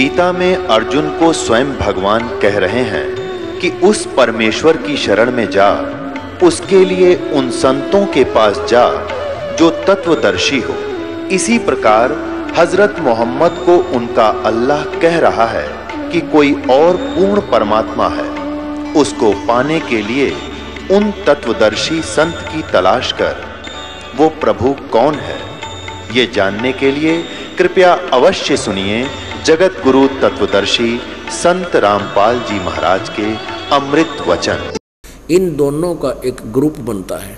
गीता में अर्जुन को स्वयं भगवान कह रहे हैं कि उस परमेश्वर की शरण में जा, उसके लिए उन संतों के पास जा जो तत्वदर्शी हो। इसी प्रकार हजरत मोहम्मद को उनका अल्लाह कह रहा है कि कोई और पूर्ण परमात्मा है, उसको पाने के लिए उन तत्वदर्शी संत की तलाश कर। वो प्रभु कौन है, ये जानने के लिए कृपया अवश्य सुनिए जगत गुरु तत्वदर्शी संत रामपाल जी महाराज के अमृत वचन। इन दोनों का एक ग्रुप बनता है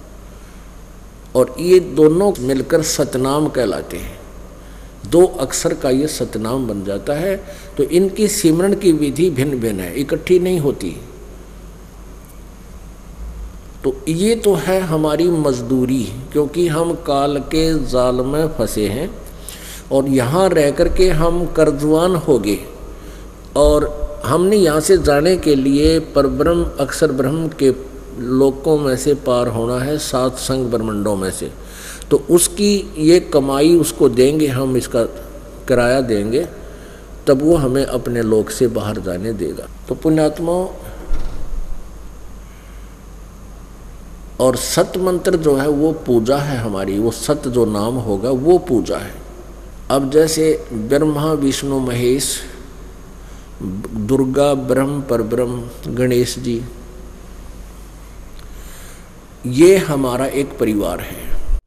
और ये दोनों मिलकर सतनाम कहलाते हैं। दो अक्षर का ये सतनाम बन जाता है। तो इनकी सिमरन की विधि भिन्न भिन्न है, इकट्ठी नहीं होती। तो ये तो है हमारी मजदूरी, क्योंकि हम काल के जाल में फंसे हैं और यहाँ रह कर के हम कर्जवान हो गए और हमने यहाँ से जाने के लिए परब्रह्म अक्षर ब्रह्म के लोकों में से पार होना है, 7 संग ब्रह्मंडों में से। तो उसकी ये कमाई उसको देंगे, हम इसका किराया देंगे, तब वो हमें अपने लोक से बाहर जाने देगा। तो पुण्यात्माओं, और सत मंत्र जो है वो पूजा है हमारी, वो सत जो नाम होगा वो पूजा है। अब जैसे ब्रह्मा विष्णु महेश, दुर्गा ब्रह्म परब्रह्म गणेश जी, ये हमारा एक परिवार है,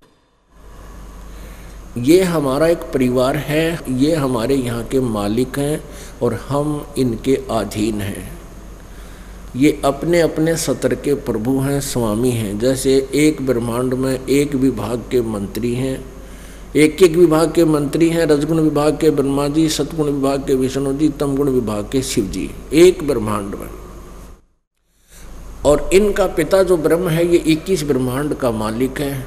ये हमारा एक परिवार है, ये हमारे यहाँ के मालिक हैं और हम इनके अधीन हैं। ये अपने अपने सत्र के प्रभु हैं, स्वामी हैं। जैसे एक ब्रह्मांड में एक विभाग के मंत्री हैं, एक विभाग के मंत्री हैं, रजगुण विभाग के ब्रह्मा जी, सतगुण विभाग के विष्णु जी, तमगुण विभाग के शिव जी, एक ब्रह्मांड में। और इनका पिता जो ब्रह्म है ये 21 ब्रह्मांड का मालिक है,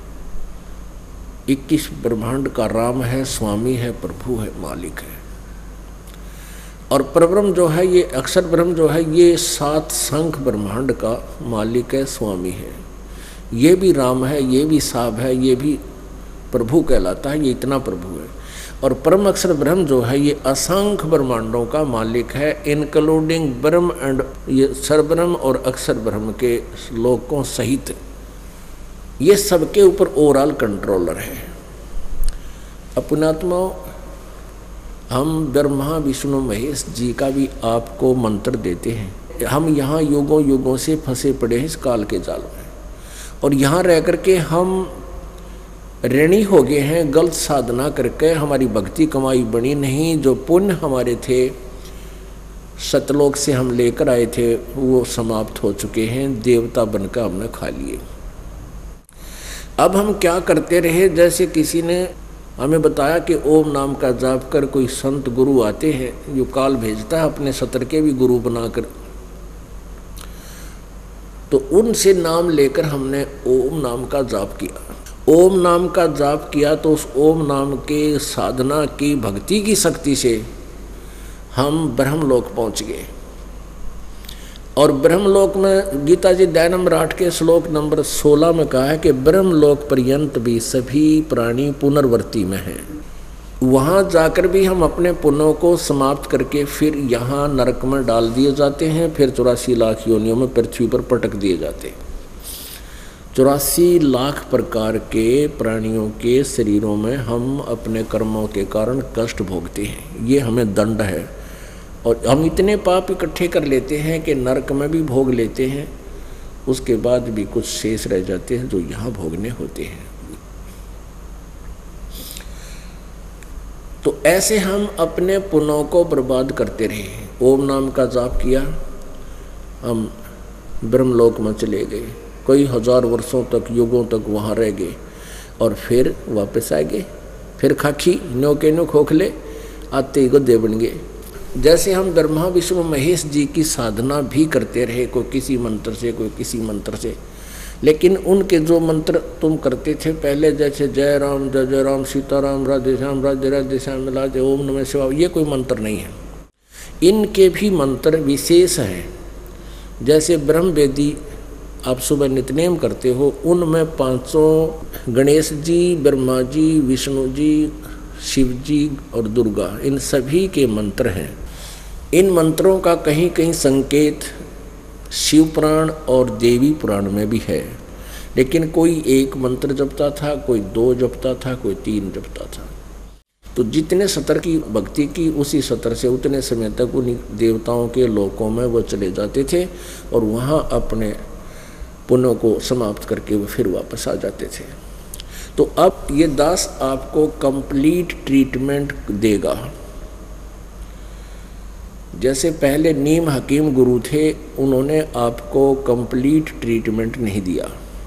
21 ब्रह्मांड का राम है, स्वामी है, प्रभु है, मालिक है। और परब्रह्म जो है ये अक्षर ब्रह्म जो है ये 7 संख ब्रह्मांड का मालिक है, स्वामी है। ये भी राम है, ये भी साब है, ये भी प्रभु कहलाता है, ये इतना प्रभु है। और परम अक्षर ब्रह्म जो है ये असंख्य ब्रह्मांडों का मालिक है, इंक्लूडिंग ब्रह्म एंड ये सरब्रह्म और अक्षर ब्रह्म के लोकों सहित। ये सबके ऊपर ओवरऑल कंट्रोलर है। अपनात्माओं, हम ब्रह्मा विष्णु महेश जी का भी आपको मंत्र देते हैं। हम यहाँ युगों युगों से फंसे पड़े हैं इस काल के जाल में, और यहाँ रह कर के हम ऋणी हो गए हैं, गलत साधना करके हमारी भक्ति कमाई बनी नहीं। जो पुण्य हमारे थे, सतलोक से हम लेकर आए थे, वो समाप्त हो चुके हैं, देवता बनकर हमने खा लिए। अब हम क्या करते रहे, जैसे किसी ने हमें बताया कि ओम नाम का जाप कर कोई संत गुरु आते हैं जो काल भेजता है अपने सत्र के भी गुरु बनाकर, तो उनसे नाम लेकर हमने ओम नाम का जाप किया। ओम नाम का जाप किया तो उस ओम नाम के साधना की भक्ति की शक्ति से हम ब्रह्मलोक पहुंच गए। और ब्रह्मलोक में गीता जी अध्याय नंबर 8 के श्लोक नंबर 16 में कहा है कि ब्रह्मलोक पर्यंत भी सभी प्राणी पुनर्वर्ती में हैं। वहाँ जाकर भी हम अपने पुण्यों को समाप्त करके फिर यहाँ नरक में डाल दिए जाते हैं, फिर 84 लाख योनियों में पृथ्वी पर पटक दिए जाते हैं। 84 लाख प्रकार के प्राणियों के शरीरों में हम अपने कर्मों के कारण कष्ट भोगते हैं, ये हमें दंड है। और हम इतने पाप इकट्ठे कर लेते हैं कि नरक में भी भोग लेते हैं, उसके बाद भी कुछ शेष रह जाते हैं जो यहाँ भोगने होते हैं। तो ऐसे हम अपने पुण्यों को बर्बाद करते रहे। ओम नाम का जाप किया, हम ब्रह्मलोक में चले गए, कई हजार वर्षों तक, युगों तक वहाँ रह गए और फिर वापस आ गए। फिर खाखी नो के नो खोखले आते ही गद्दे बन गए। जैसे हम ब्रह्मा विष्णु महेश जी की साधना भी करते रहे, कोई किसी मंत्र से, कोई किसी मंत्र से, लेकिन उनके जो मंत्र तुम करते थे पहले, जैसे जय राम जय जय राम, सीताराम, राधे श्याम राधे राधे श्याम, राधे ओम नमः शिवाय, ये कोई मंत्र नहीं है। इनके भी मंत्र विशेष हैं। जैसे ब्रह्म वेदी आप सुबह नित्यनेम करते हो, उनमें 500 गणेश जी, ब्रह्मा जी, विष्णु जी, शिवजी और दुर्गा, इन सभी के मंत्र हैं। इन मंत्रों का कहीं कहीं संकेत शिव पुराण और देवी पुराण में भी है, लेकिन कोई एक मंत्र जपता था, कोई 2 जपता था, कोई 3 जपता था। तो जितने सतर की भक्ति की, उसी सतर से उतने समय तक उन देवताओं के लोकों में वो चले जाते थे और वहाँ अपने पुण्यों को समाप्त करके वो फिर वापस आ जाते थे। तो अब ये दास आपको कंप्लीट ट्रीटमेंट देगा। जैसे पहले नीम हकीम गुरु थे, उन्होंने आपको कंप्लीट ट्रीटमेंट नहीं दिया।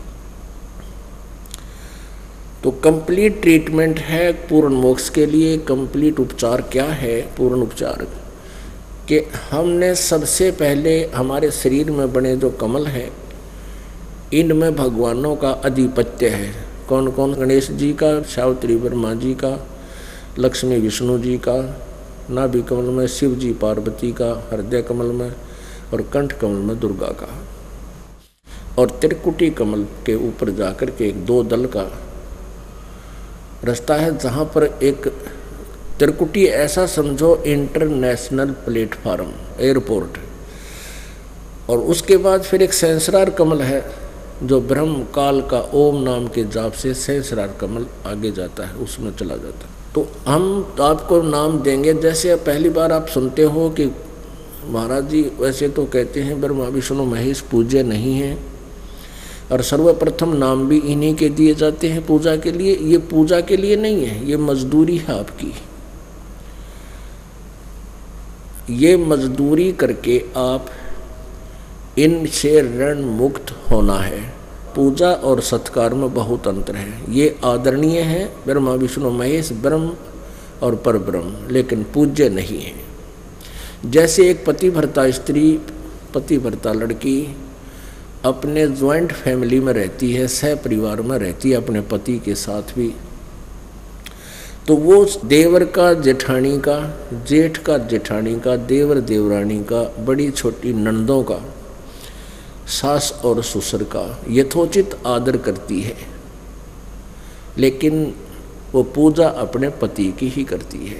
तो कंप्लीट ट्रीटमेंट है पूर्ण मोक्ष के लिए। कंप्लीट उपचार क्या है? पूर्ण उपचार कि हमने सबसे पहले हमारे शरीर में बने जो कमल हैं, इनमें भगवानों का अधिपत्य है। कौन कौन? गणेश जी का, सावित्री ब्रह्मा जी का, लक्ष्मी विष्णु जी का, नाभि कमल में शिव जी पार्वती का, हृदय कमल में और कंठ कमल में दुर्गा का, और त्रिकुटी कमल के ऊपर जाकर के एक 2 दल का रास्ता है, जहाँ पर एक त्रिकुटी ऐसा समझो इंटरनेशनल प्लेटफार्म, एयरपोर्ट, और उसके बाद फिर एक सहस्रार कमल है जो ब्रह्म काल का ओम नाम के जाप से सहस्रार कमल आगे जाता है, उसमें चला जाता है। तो हम आपको नाम देंगे। जैसे पहली बार आप सुनते हो कि महाराज जी वैसे तो कहते हैं ब्रह्मा विष्णु महेश पूज्य नहीं हैं, और सर्वप्रथम नाम भी इन्हीं के दिए जाते हैं पूजा के लिए। ये पूजा के लिए नहीं है, ये मजदूरी है आपकी। ये मजदूरी करके आप इनसे ऋण मुक्त होना है। पूजा और सत्कार में बहुत अंतर है। ये आदरणीय है ब्रह्मा विष्णु महेश, ब्रह्म और परब्रह्म, लेकिन पूज्य नहीं है। जैसे एक पतिव्रता स्त्री, पतिव्रता लड़की अपने ज्वाइंट फैमिली में रहती है, सह परिवार में रहती है अपने पति के साथ भी, तो वो देवर का जेठानी का, जेठ का जेठानी का, देवर देवरानी का, बड़ी छोटी ननदों का, सास और ससुर का यथोचित आदर करती है, लेकिन वो पूजा अपने पति की ही करती है।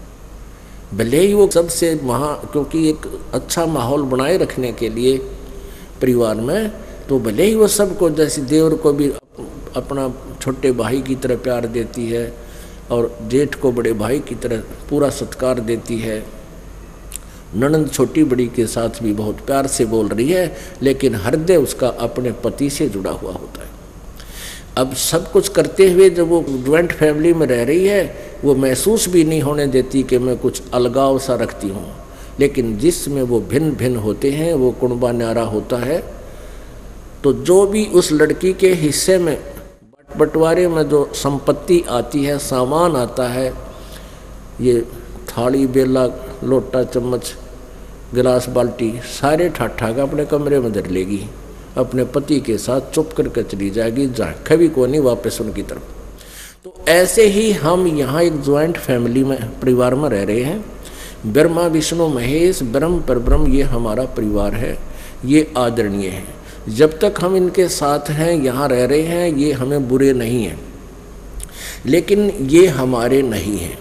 भले ही वो सबसे क्योंकि एक अच्छा माहौल बनाए रखने के लिए परिवार में, तो भले ही वो सबको, जैसे देवर को भी अपना छोटे भाई की तरह प्यार देती है और जेठ को बड़े भाई की तरह पूरा सत्कार देती है, ननंद छोटी बड़ी के साथ भी बहुत प्यार से बोल रही है, लेकिन हृदय उसका अपने पति से जुड़ा हुआ होता है। अब सब कुछ करते हुए जब वो ज्वाइंट फैमिली में रह रही है, वो महसूस भी नहीं होने देती कि मैं कुछ अलगाव सा रखती हूँ, लेकिन जिसमें वो भिन्न भिन्न होते हैं वो कुंबा न्यारा होता है। तो जो भी उस लड़की के हिस्से में बंटवारे में जो संपत्ति आती है, सामान आता है, ये थाली बेला लोटा चम्मच गिलास बाल्टी सारे ठाठा का अपने कमरे में धर लेगी, अपने पति के साथ चुप करके चली जाएगी, झाँके भी को नहीं वापस उनकी तरफ। तो ऐसे ही हम यहाँ एक ज्वाइंट फैमिली में, परिवार में रह रहे हैं। ब्रह्मा विष्णु महेश, ब्रह्म परब्रह्म, ये हमारा परिवार है, ये आदरणीय है। जब तक हम इनके साथ हैं, यहाँ रह रहे हैं, ये हमें बुरे नहीं हैं, लेकिन ये हमारे नहीं हैं।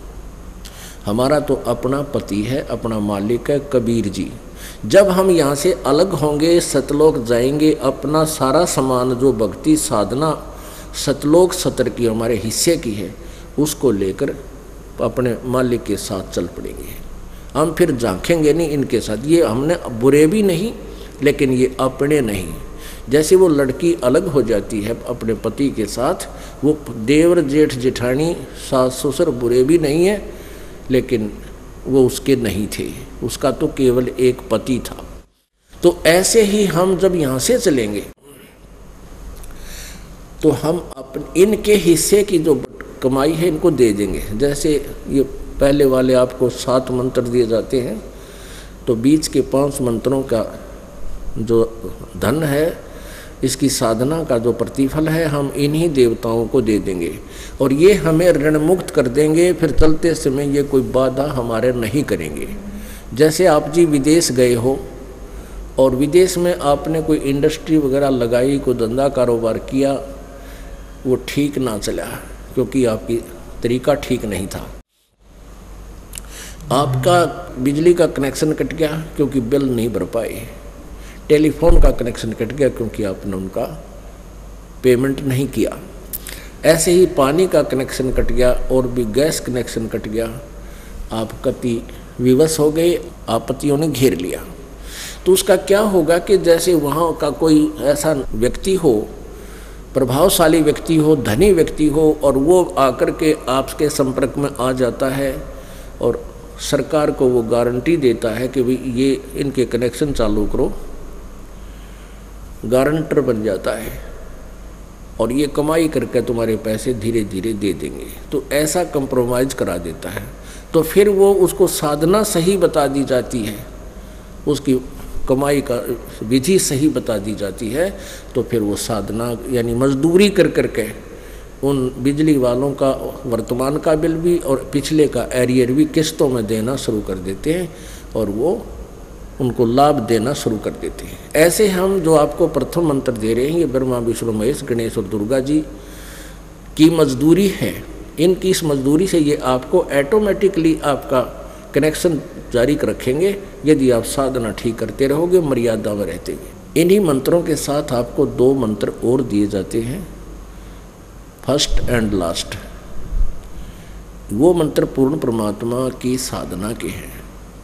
हमारा तो अपना पति है, अपना मालिक है कबीर जी। जब हम यहाँ से अलग होंगे, सतलोक जाएंगे, अपना सारा सामान जो भक्ति साधना सतलोक सतर की हमारे हिस्से की है, उसको लेकर अपने मालिक के साथ चल पड़ेंगे। हम फिर झांकेंगे नहीं इनके साथ। ये हमने बुरे भी नहीं, लेकिन ये अपने नहीं। जैसे वो लड़की अलग हो जाती है अपने पति के साथ, वो देवर जेठ जेठानी सास ससुर बुरे भी नहीं है, लेकिन वो उसके नहीं थे, उसका तो केवल एक पति था। तो ऐसे ही हम जब यहाँ से चलेंगे तो हम इनके हिस्से की जो कमाई है इनको दे देंगे। जैसे ये पहले वाले आपको 7 मंत्र दिए जाते हैं, तो बीच के 5 मंत्रों का जो धन है, इसकी साधना का जो प्रतिफल है, हम इन्हीं देवताओं को दे देंगे और ये हमें ऋण मुक्त कर देंगे। फिर चलते समय ये कोई बाधा हमारे नहीं करेंगे। जैसे आप जी विदेश गए हो और विदेश में आपने कोई इंडस्ट्री वगैरह लगाई, कोई धंधा कारोबार किया, वो ठीक ना चला क्योंकि आपकी तरीका ठीक नहीं था। आपका बिजली का कनेक्शन कट गया क्योंकि बिल नहीं भर पाए, टेलीफोन का कनेक्शन कट गया क्योंकि आपने उनका पेमेंट नहीं किया, ऐसे ही पानी का कनेक्शन कट गया और भी गैस कनेक्शन कट गया, आप कति विवश हो गए, आपत्तियों ने घेर लिया। तो उसका क्या होगा कि जैसे वहाँ का कोई ऐसा व्यक्ति हो, प्रभावशाली व्यक्ति हो, धनी व्यक्ति हो, और वो आकर के आपके संपर्क में आ जाता है और सरकार को वो गारंटी देता है कि भाई ये इनके कनेक्शन चालू करो, गारंटर बन जाता है और ये कमाई करके तुम्हारे पैसे धीरे धीरे दे देंगे, तो ऐसा कंप्रोमाइज़ करा देता है। तो फिर वो उसको साधना सही बता दी जाती है, उसकी कमाई का विधि सही बता दी जाती है, तो फिर वो साधना यानी मजदूरी कर करके उन बिजली वालों का वर्तमान का बिल भी और पिछले का एरियर भी किस्तों में देना शुरू कर देते हैं और वो उनको लाभ देना शुरू कर देते हैं। ऐसे हम जो आपको प्रथम मंत्र दे रहे हैं, ये ब्रह्मा विष्णु महेश गणेश और दुर्गा जी की मजदूरी है। इनकी इस मजदूरी से ये आपको ऑटोमेटिकली आपका कनेक्शन जारी रखेंगे यदि आप साधना ठीक करते रहोगे, मर्यादा में रहते हुए। इन्हीं मंत्रों के साथ आपको 2 मंत्र और दिए जाते हैं, फर्स्ट एंड लास्ट। वो मंत्र पूर्ण परमात्मा की साधना के हैं,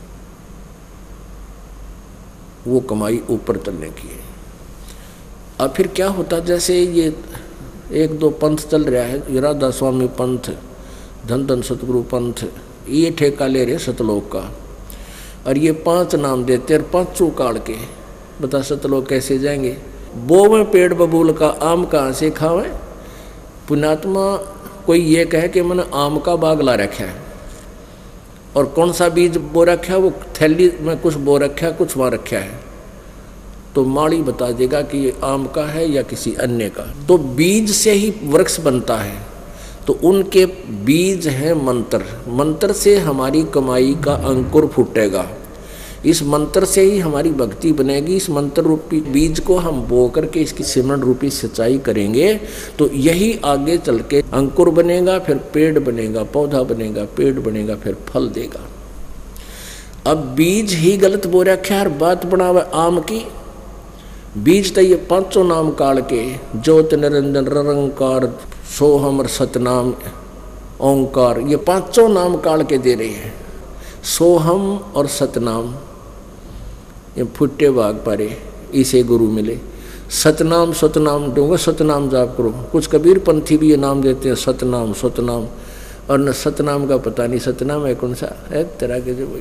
वो कमाई ऊपर तलने की है। अब फिर क्या होता, जैसे ये 1-2 पंथ चल रहा है, राधा स्वामी पंथ, धन धन सतगुरु पंथ, ये ठेका ले रहे सतलोक का, और ये 5 नाम देते और 5 काल के, बता सतलोक कैसे जाएंगे? बोवें पेड़ बबूल का, आम कहाँ से खावें? पुण्यात्मा कोई ये कहे कि मैंने आम का बाग ला रखा है और कौन सा बीज बो रखा है, वो थैली में कुछ बो रखा है, कुछ वहाँ रखा है, तो माली बता देगा कि ये आम का है या किसी अन्य का। तो बीज से ही वृक्ष बनता है, तो उनके बीज हैं मंत्र। मंत्र से हमारी कमाई का अंकुर फूटेगा, इस मंत्र से ही हमारी भक्ति बनेगी। इस मंत्र रूपी बीज को हम बो करके इसकी सिमरण रूपी सिंचाई करेंगे तो यही आगे चल के अंकुर बनेगा, फिर पेड़ बनेगा, पौधा बनेगा, पेड़ बनेगा, फिर फल देगा। अब बीज ही गलत बो रखा है, बात बनावे आम की। बीज तो ये 5 नाम काल के, ज्योत निरंजन निरंकार सोहम और सतनाम ओंकार, ये 5 नाम काल के दे रहे हैं। सोहम और सतनाम ये फुट्टे भाग पारे, इसे गुरु मिले। सतनाम सतनाम दूंगा, सतनाम जाप करो। कुछ कबीर पंथी भी ये नाम देते हैं, सतनाम सतनाम, और न सतनाम का पता नहीं सतनाम है कौन सा है तेरा के जो वही।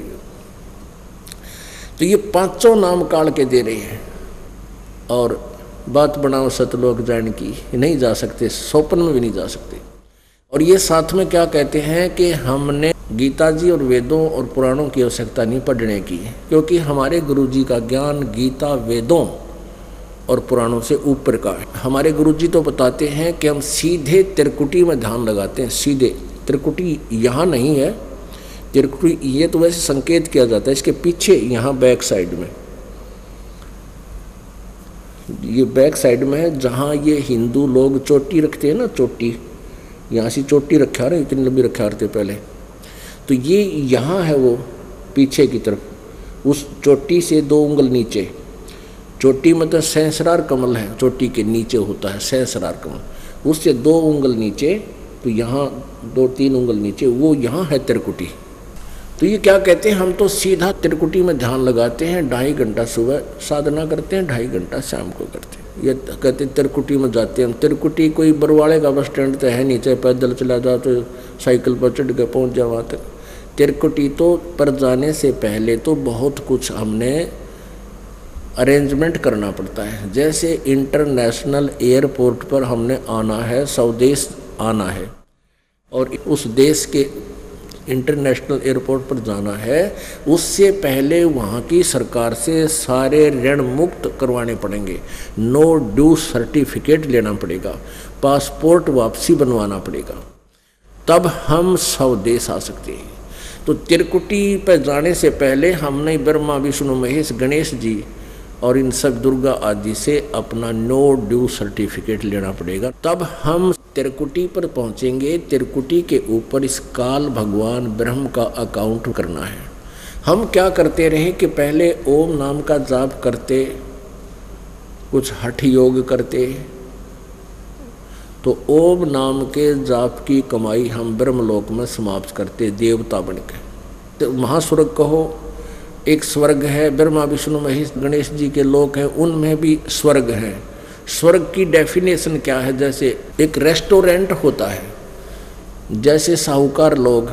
तो ये 5 नाम काल के दे रहे हैं, और बात बनाओ सतलोक जान की, नहीं जा सकते, स्वप्न में भी नहीं जा सकते। और ये साथ में क्या कहते हैं कि हमने गीता जी और वेदों और पुराणों की आवश्यकता नहीं पढ़ने की, क्योंकि हमारे गुरुजी का ज्ञान गीता वेदों और पुराणों से ऊपर का है। हमारे गुरुजी तो बताते हैं कि हम सीधे त्रिकुटी में ध्यान लगाते हैं, सीधे। त्रिकुटी यहाँ नहीं है, त्रिकुटी ये तो वैसे संकेत किया जाता है, इसके पीछे यहाँ बैक साइड में, ये बैक साइड में है, जहाँ ये हिंदू लोग चोटी रखते हैं ना, चोटी यहाँ से चोटी रखा रहे, इतनी लंबी रखा रहे पहले, तो ये यहाँ है वो पीछे की तरफ, उस चोटी से 2 उंगल नीचे। चोटी मतलब सहस्रार कमल है, चोटी के नीचे होता है सहस्रार कमल, उससे 2 उंगल नीचे, तो यहाँ 2-3 उंगल नीचे, वो यहाँ है त्रिकुटी। तो ये क्या कहते हैं, हम तो सीधा त्रिकुटी में ध्यान लगाते हैं, 2.5 घंटा सुबह साधना करते हैं, 2.5 घंटा शाम को करते हैं। ये कहते त्रिकुटी में जाते हैं हम। त्रिकुटी कोई बरवाड़े का बस स्टैंड तो है नहीं, चाहे पैदल चला जाओ तो साइकिल पर चढ़ के पहुँच जाओ वहाँ तक। त्रिकुटी तो पर जाने से पहले तो बहुत कुछ हमने अरेंजमेंट करना पड़ता है। जैसे इंटरनेशनल एयरपोर्ट पर हमने आना है, स्वदेश आना है, और उस देश के इंटरनेशनल एयरपोर्ट पर जाना है, उससे पहले वहाँ की सरकार से सारे ऋण मुक्त करवाने पड़ेंगे, नो ड्यू सर्टिफिकेट लेना पड़ेगा, पासपोर्ट वापसी बनवाना पड़ेगा, तब हम स्वदेश आ सकते हैं। तो त्रिकुटी पर जाने से पहले हमने ब्रह्मा विष्णु महेश गणेश जी और इन सब दुर्गा आदि से अपना नो ड्यू सर्टिफिकेट लेना पड़ेगा, तब हम त्रिकुटी पर पहुंचेंगे। त्रिकुटी के ऊपर इस काल भगवान ब्रह्म का अकाउंट करना है। हम क्या करते रहे कि पहले ओम नाम का जाप करते, कुछ हठ योग करते, तो ओम नाम के जाप की कमाई हम ब्रह्मलोक में समाप्त करते देवता बनकर। तो महास्वर्ग कहो, एक स्वर्ग है, ब्रह्मा विष्णु महेश गणेश जी के लोक हैं, उनमें भी स्वर्ग है। स्वर्ग की डेफिनेशन क्या है? जैसे एक रेस्टोरेंट होता है, जैसे साहूकार लोग,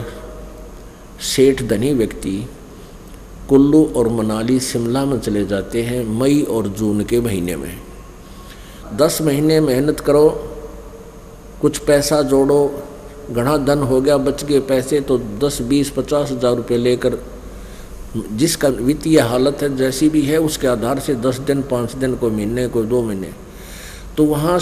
सेठ धनी व्यक्ति कुल्लू और मनाली शिमला में चले जाते हैं मई और जून के महीने में। 10 महीने मेहनत करो, कुछ पैसा जोड़ो, घना धन हो गया, बच गए पैसे, तो 10, 20, 50 हज़ार रुपये लेकर जिसका वित्तीय हालत है जैसी भी है उसके आधार से 10 दिन, 5 दिन, कोई महीने, कोई 2 महीने, तो वहाँ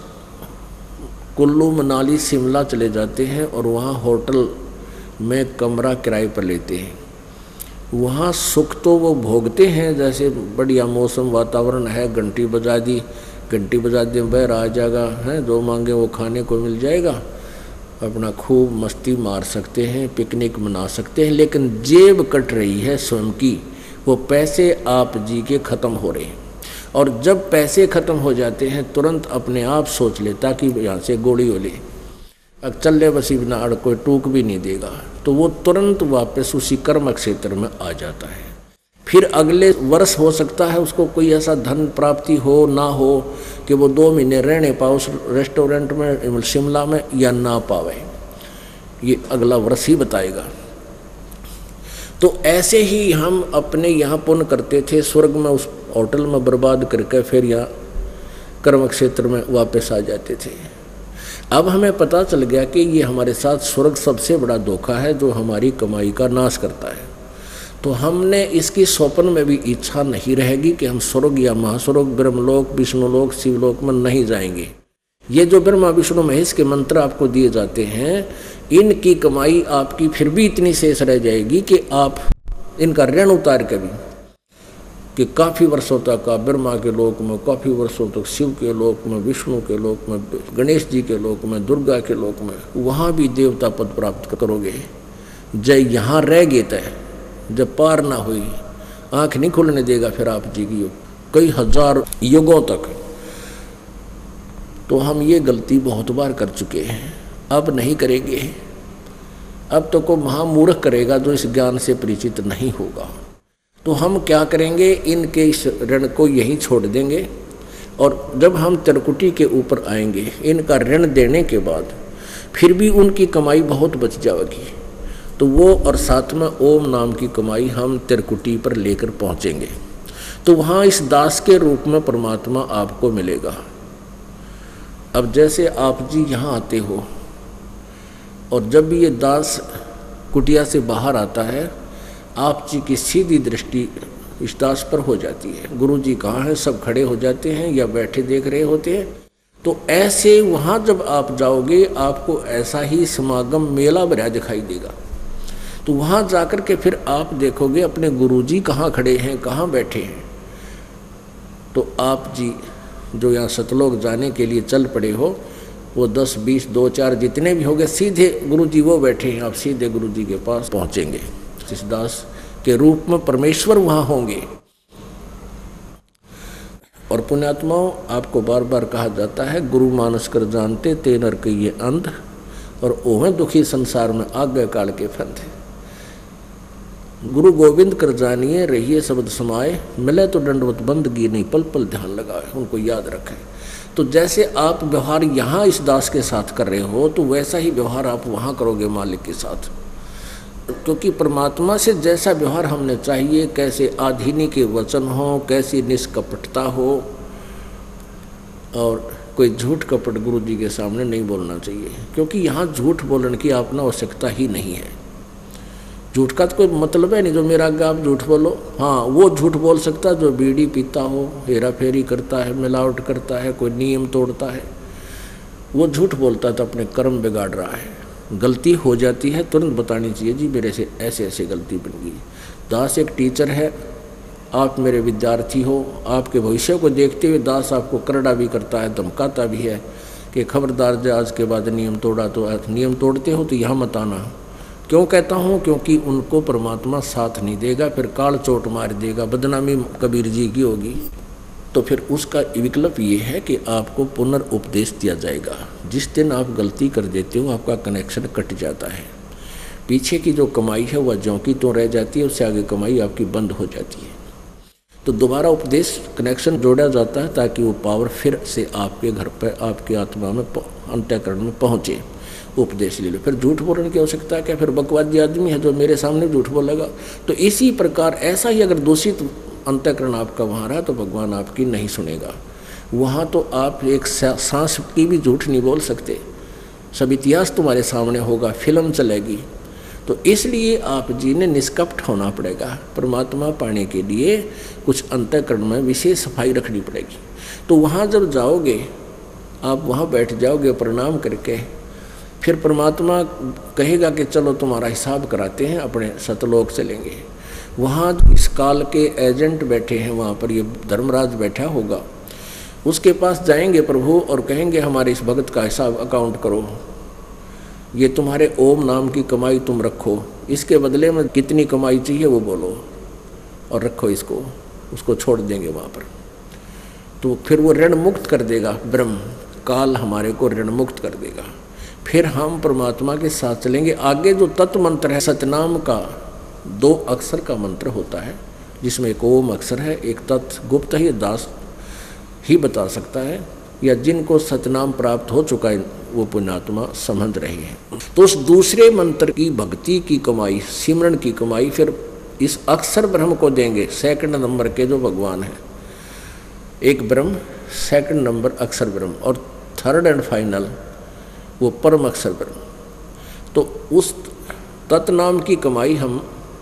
कुल्लू मनाली शिमला चले जाते हैं और वहाँ होटल में कमरा किराए पर लेते हैं। वहाँ सुख तो वो भोगते हैं, जैसे बढ़िया मौसम वातावरण है, घंटी बजा दी बाहर आ जाएगा, है जो मांगे वो खाने को मिल जाएगा, अपना खूब मस्ती मार सकते हैं, पिकनिक मना सकते हैं। लेकिन जेब कट रही है स्वयं की, वो पैसे आप जी के ख़त्म हो रहे हैं। और जब पैसे ख़त्म हो जाते हैं तुरंत अपने आप सोच लेता कि यहाँ से गोली हो ले, अब चल ले बसी बिना अड़, कोई टूक भी नहीं देगा, तो वो तुरंत वापस उसी कर्म क्षेत्र में आ जाता है। फिर अगले वर्ष हो सकता है उसको कोई ऐसा धन प्राप्ति हो ना हो कि वो 2 महीने रहने पाओ उस रेस्टोरेंट में शिमला में, या ना पावे, ये अगला वर्ष ही बताएगा। तो ऐसे ही हम अपने यहाँ पुण्य करते थे, स्वर्ग में उस होटल में बर्बाद करके फिर यहाँ कर्म क्षेत्र में वापस आ जाते थे। अब हमें पता चल गया कि ये हमारे साथ स्वर्ग सबसे बड़ा धोखा है जो हमारी कमाई का नाश करता है। तो हमने इसकी स्वप्न में भी इच्छा नहीं रहेगी कि हम स्वर्ग या महास्वर्ग, ब्रह्मलोक, विष्णुलोक, शिवलोक में नहीं जाएंगे। ये जो ब्रह्मा विष्णु महेश के मंत्र आपको दिए जाते हैं, इनकी कमाई आपकी फिर भी इतनी शेष रह जाएगी कि आप इनका ऋण उतार के भी, कि काफ़ी वर्षों तक आप ब्रह्मा के लोक में, काफ़ी वर्षों तक शिव के लोक में, विष्णु के लोक में, गणेश जी के लोक में, दुर्गा के लोक में, वहाँ भी देवता पद प्राप्त करोगे। जय यहाँ रह गए तय, जब पार ना हुई, आँख नहीं खुलने देगा फिर आप जी की कई हजार युगों तक। तो हम ये गलती बहुत बार कर चुके हैं, अब नहीं करेंगे। अब तो को महामूर्ख करेगा जो इस ज्ञान से परिचित नहीं होगा। तो हम क्या करेंगे, इनके इस ऋण को यहीं छोड़ देंगे, और जब हम त्रिकुटी के ऊपर आएंगे, इनका ऋण देने के बाद फिर भी उनकी कमाई बहुत बच जाएगी, तो वो और साथ में ओम नाम की कमाई हम त्रिकुटी पर लेकर पहुँचेंगे। तो वहाँ इस दास के रूप में परमात्मा आपको मिलेगा। अब जैसे आप जी यहाँ आते हो, और जब भी ये दास कुटिया से बाहर आता है, आप जी की सीधी दृष्टि इस दास पर हो जाती है। गुरु जी कहाँ हैं, सब खड़े हो जाते हैं या बैठे देख रहे होते हैं। तो ऐसे वहाँ जब आप जाओगे, आपको ऐसा ही समागम मेला भरा दिखाई देगा। तो वहाँ जाकर के फिर आप देखोगे अपने गुरु जी कहाँ खड़े हैं, कहाँ बैठे हैं। तो आप जी जो यहाँ सतलोक जाने के लिए चल पड़े हो, वो 10, 20, 2, 4 जितने भी होंगे, सीधे गुरु जी वो बैठे हैं, आप सीधे गुरु जी के पास पहुँचेंगे। इस दास के रूप में परमेश्वर वहाँ होंगे। और पुण्यात्माओं, आपको बार बार कहा जाता है, गुरु मानस कर जानते ते नर के ये अंध, और ओहे दुखी संसार में आज्ञा काल के फंद। गुरु गोविंद कर जानिए, रहिए शब्द समाए, मिले तो दंडवत बंदगी नहीं, पल पल ध्यान लगाए, उनको याद रखें। तो जैसे आप व्यवहार यहाँ इस दास के साथ कर रहे हो, तो वैसा ही व्यवहार आप वहाँ करोगे मालिक के साथ। क्योंकि परमात्मा से जैसा व्यवहार हमने चाहिए, कैसे आधीनी के वचन हो, कैसी निष्कपटता हो, और कोई झूठ कपट गुरु जी के सामने नहीं बोलना चाहिए। क्योंकि यहाँ झूठ बोलने की आपने आवश्यकता ही नहीं है। झूठ का तो कोई मतलब है नहीं, जो मेरा आगे आप झूठ बोलो। हाँ, वो झूठ बोल सकता है जो बीड़ी पीता हो, हेरा फेरी करता है, मिलावट करता है, कोई नियम तोड़ता है, वो झूठ बोलता है तो अपने कर्म बिगाड़ रहा है। गलती हो जाती है तुरंत बतानी चाहिए, जी मेरे से ऐसे ऐसे गलती बन गई। दास एक टीचर है, आप मेरे विद्यार्थी हो, आपके भविष्य को देखते हुए दास आपको करड़ा भी करता है, धमकाता भी है कि खबरदार जो आज के बाद नियम तोड़ा तो नियम तोड़ते हो तो यहाँ मत आना। क्यों कहता हूँ? क्योंकि उनको परमात्मा साथ नहीं देगा, फिर काल चोट मार देगा, बदनामी कबीर जी की होगी। तो फिर उसका विकल्प ये है कि आपको पुनर्उपदेश दिया जाएगा। जिस दिन आप गलती कर देते हो आपका कनेक्शन कट जाता है, पीछे की जो कमाई है वह ज्यों की त्यों रह जाती है, उससे आगे कमाई आपकी बंद हो जाती है। तो दोबारा उपदेश कनेक्शन जोड़ा जाता है ताकि वो पावर फिर से आपके घर पर, आपकी आत्मा में, अंतःकरण में पहुँचे। उपदेश ले लो। फिर झूठ बोलने की आवश्यकता क्या? फिर बकवादी आदमी है जो मेरे सामने झूठ बोलेगा। तो इसी प्रकार ऐसा ही अगर दूषित अंतःकरण आपका वहाँ रहा तो भगवान आपकी नहीं सुनेगा। वहाँ तो आप एक सांस की भी झूठ नहीं बोल सकते, सब इतिहास तुम्हारे सामने होगा, फिल्म चलेगी। तो इसलिए आप जी ने निष्कपट होना पड़ेगा। परमात्मा पाने के लिए कुछ अंतःकरण में विशेष सफाई रखनी पड़ेगी। तो वहाँ जब जाओगे, आप वहाँ बैठ जाओगे प्रणाम करके, फिर परमात्मा कहेगा कि चलो तुम्हारा हिसाब कराते हैं, अपने सतलोक चलेंगे। वहाँ इस काल के एजेंट बैठे हैं, वहाँ पर ये धर्मराज बैठा होगा, उसके पास जाएंगे प्रभु और कहेंगे हमारे इस भगत का हिसाब अकाउंट करो, ये तुम्हारे ओम नाम की कमाई तुम रखो, इसके बदले में कितनी कमाई चाहिए वो बोलो और रखो इसको, उसको छोड़ देंगे वहाँ पर। तो फिर वो ऋण मुक्त कर देगा, ब्रह्म काल हमारे को ऋण मुक्त कर देगा। फिर हम परमात्मा के साथ चलेंगे। आगे जो तत्व मंत्र है, सतनाम का 2 अक्षर का मंत्र होता है, जिसमें एक ओम अक्षर है, एक तत्व गुप्त है, ये दास ही बता सकता है, या जिनको सतनाम प्राप्त हो चुका है वो पुण्यात्मा समझ रही है। तो उस दूसरे मंत्र की भक्ति की कमाई, सिमरन की कमाई फिर इस अक्षर ब्रह्म को देंगे। सेकंड नंबर के जो भगवान हैं, एक ब्रह्म, सेकंड नंबर अक्षर ब्रह्म, और थर्ड एंड फाइनल वो परम अक्षर ब्रह्म। तो उस तत्नाम की कमाई हम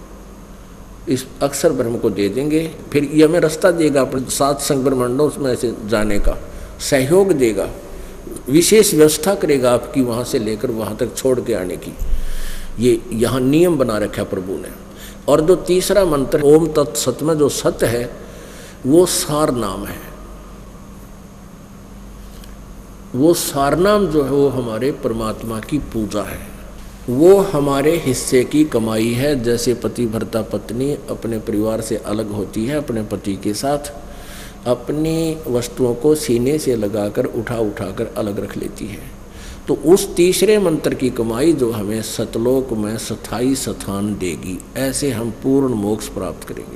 इस अक्षर ब्रह्म को दे देंगे। फिर ये हमें रास्ता देगा अपने 7 संग ब्रह्मांडों उसमें से जाने का, सहयोग देगा, विशेष व्यवस्था करेगा आपकी वहाँ से लेकर वहाँ तक छोड़ के आने की। ये यहाँ नियम बना रखा प्रभु ने। और जो तीसरा मंत्र ओम तत् सत में जो सत्य है वो सार नाम है। वो सारनाम जो है वो हमारे परमात्मा की पूजा है, वो हमारे हिस्से की कमाई है। जैसे पति भरता पत्नी अपने परिवार से अलग होती है, अपने पति के साथ अपनी वस्तुओं को सीने से लगाकर उठा उठाकर अलग रख लेती है। तो उस तीसरे मंत्र की कमाई जो हमें सतलोक में स्थायी स्थान देगी, ऐसे हम पूर्ण मोक्ष प्राप्त करेंगे।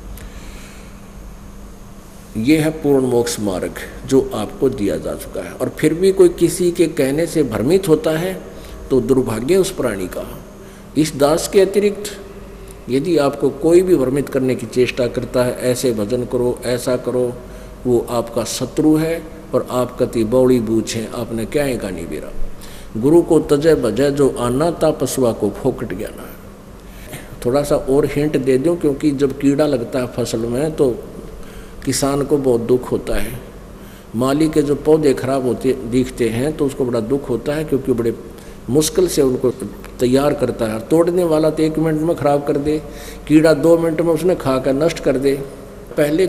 ये है पूर्ण मोक्ष मार्ग जो आपको दिया जा चुका है। और फिर भी कोई किसी के कहने से भ्रमित होता है तो दुर्भाग्य उस प्राणी का। इस दास के अतिरिक्त यदि आपको कोई भी भ्रमित करने की चेष्टा करता है, ऐसे भजन करो, ऐसा करो, वो आपका शत्रु है और आप कति बौड़ी बूझ हैं, आपने क्या है कहानी बेरा। गुरु को तजय भजय जो आना ता पशुआ को फोकट ज्ञाना। थोड़ा सा और हिंट दे दूं, क्योंकि जब कीड़ा लगता है फसल में तो किसान को बहुत दुख होता है। माली के जो पौधे खराब होते दिखते हैं तो उसको बड़ा दुख होता है, क्योंकि बड़े मुश्किल से उनको तैयार करता है। तोड़ने वाला तो 1 मिनट में ख़राब कर दे, कीड़ा 2 मिनट में उसने खा कर नष्ट कर दे। पहले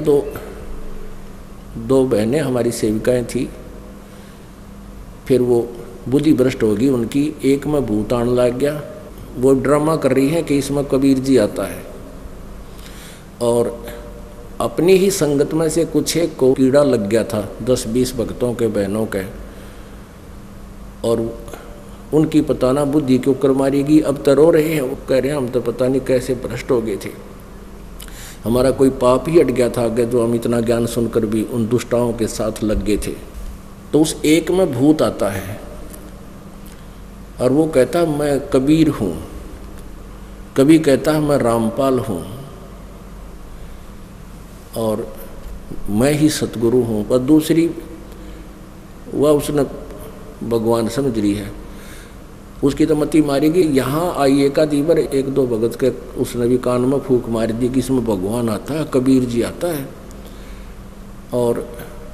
दो बहनें हमारी सेविकाएं थी, फिर वो बुद्धि भ्रष्ट होगी उनकी, एक में भूत आने लग गया। वो ड्रामा कर रही है कि इसमें कबीर जी आता है, और अपनी ही संगत में से कुछ एक को कीड़ा लग गया था, 10-20 भक्तों के बहनों के, और उनकी पता ना बुद्धि क्यों कर मारेगी। अब तो रो रहे हैं, वो कह रहे हैं हम तो पता नहीं कैसे भ्रष्ट हो गए थे, हमारा कोई पाप ही हट गया था आगे, जो हम इतना ज्ञान सुनकर भी उन दुष्टाओं के साथ लग गए थे। तो उस एक में भूत आता है और वो कहता मैं कबीर हूँ, कभी कहता मैं रामपाल हूँ और मैं ही सतगुरु हूँ। पर दूसरी वह उसने भगवान समझ रही है, उसकी तो मती मारेगी। यहाँ आई एक दीवर 1-2 भगत के उसने भी कान में फूंक मार दी कि इसमें भगवान आता है, कबीर जी आता है। और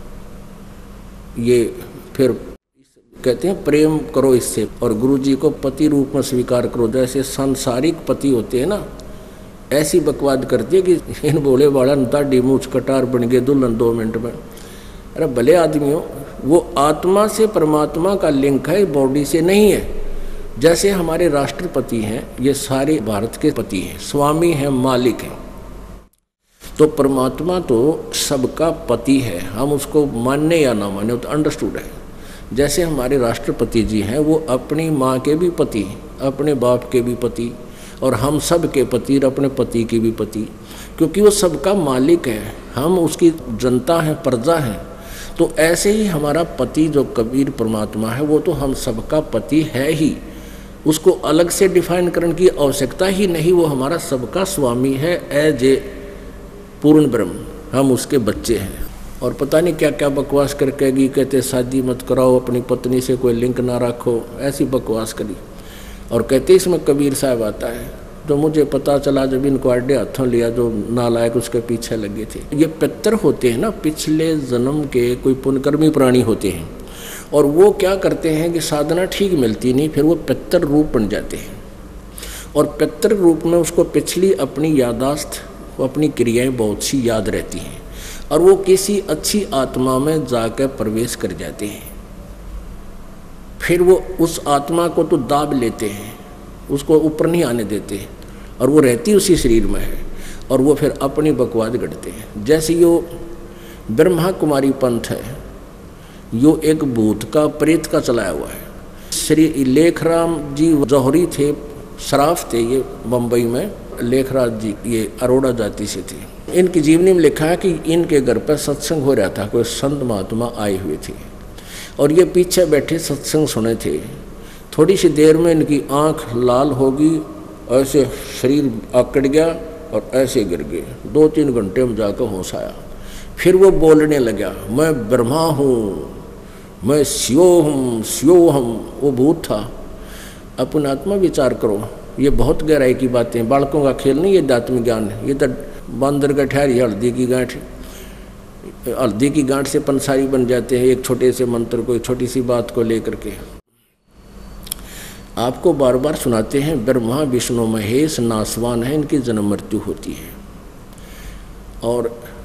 ये फिर कहते हैं प्रेम करो इससे और गुरु जी को पति रूप में स्वीकार करो। जैसे सांसारिक पति होते हैं ना, ऐसी बकवाद करती है कि इन बोले वाला दाढ़ी मूछ कटार बन गए दुल्हन 2 मिनट में। अरे भले आदमी हो, वो आत्मा से परमात्मा का लिंक है, बॉडी से नहीं है। जैसे हमारे राष्ट्रपति हैं, ये सारे भारत के पति हैं, स्वामी हैं, मालिक हैं। तो परमात्मा तो सबका पति है, हम उसको माने या ना माने तो अंडरस्टूड है। जैसे हमारे राष्ट्रपति जी हैं, वो अपनी माँ के भी पति, अपने बाप के भी पति, और हम सब के पति और अपने पति के भी पति, क्योंकि वो सबका मालिक है, हम उसकी जनता हैं, प्रजा हैं। तो ऐसे ही हमारा पति जो कबीर परमात्मा है, वो तो हम सबका पति है ही, उसको अलग से डिफाइन करने की आवश्यकता ही नहीं। वो हमारा सबका स्वामी है, एज ए पूर्ण ब्रह्म, हम उसके बच्चे हैं। और पता नहीं क्या क्या बकवास करके कहते शादी मत कराओ, अपनी पत्नी से कोई लिंक ना रखो, ऐसी बकवास करी। और कहते इसमें कबीर साहब आता है। तो मुझे पता चला जब इनको आडे हाथों लिया, जो नालायक उसके पीछे लगे थे। ये पितर होते हैं ना, पिछले जन्म के कोई पुण्यकर्मी प्राणी होते हैं, और वो क्या करते हैं कि साधना ठीक मिलती नहीं, फिर वो पितर रूप बन जाते हैं। और पितर रूप में उसको पिछली अपनी यादाश्त, अपनी क्रियाएं बहुत सी याद रहती हैं, और वो किसी अच्छी आत्मा में जाकर प्रवेश कर जाते हैं। फिर वो उस आत्मा को तो दाब लेते हैं, उसको ऊपर नहीं आने देते, और वो रहती उसी शरीर में है, और वो फिर अपनी बकवाद गढ़ते हैं। जैसे यो ब्रह्मा कुमारी पंथ है, यो एक भूत का, प्रेत का चलाया हुआ है। श्री लेखराम जी जौहरी थे, शराफ थे ये बम्बई में। लेखराज जी ये अरोड़ा जाति से थे। इनकी जीवनी में लिखा है कि इनके घर पर सत्संग हो रहा था, कोई संत महात्मा आए हुए थे, और ये पीछे बैठे सत्संग सुने थे। थोड़ी सी देर में इनकी आंख लाल होगी, ऐसे शरीर आकड़ गया और ऐसे गिर गए। 2-3 घंटे में जाकर होश आया। फिर वो बोलने लगा, मैं ब्रह्मा हूँ, मैं स्योहम। वो भूत था। अपन आत्मा विचार करो, ये बहुत गहराई की बातें, बालकों का खेल नहीं, ये आत्मिक ज्ञान है। ये तो बंदर का ठहरी हल्दी की गांठ, हल्दी की गांठ से पंसारी बन जाते हैं, एक छोटे से मंत्र को, एक छोटी सी बात को लेकर के। आपको बार बार सुनाते हैं, ब्रह्मा विष्णु महेश नासवान है, इनकी जन्म मृत्यु होती है। और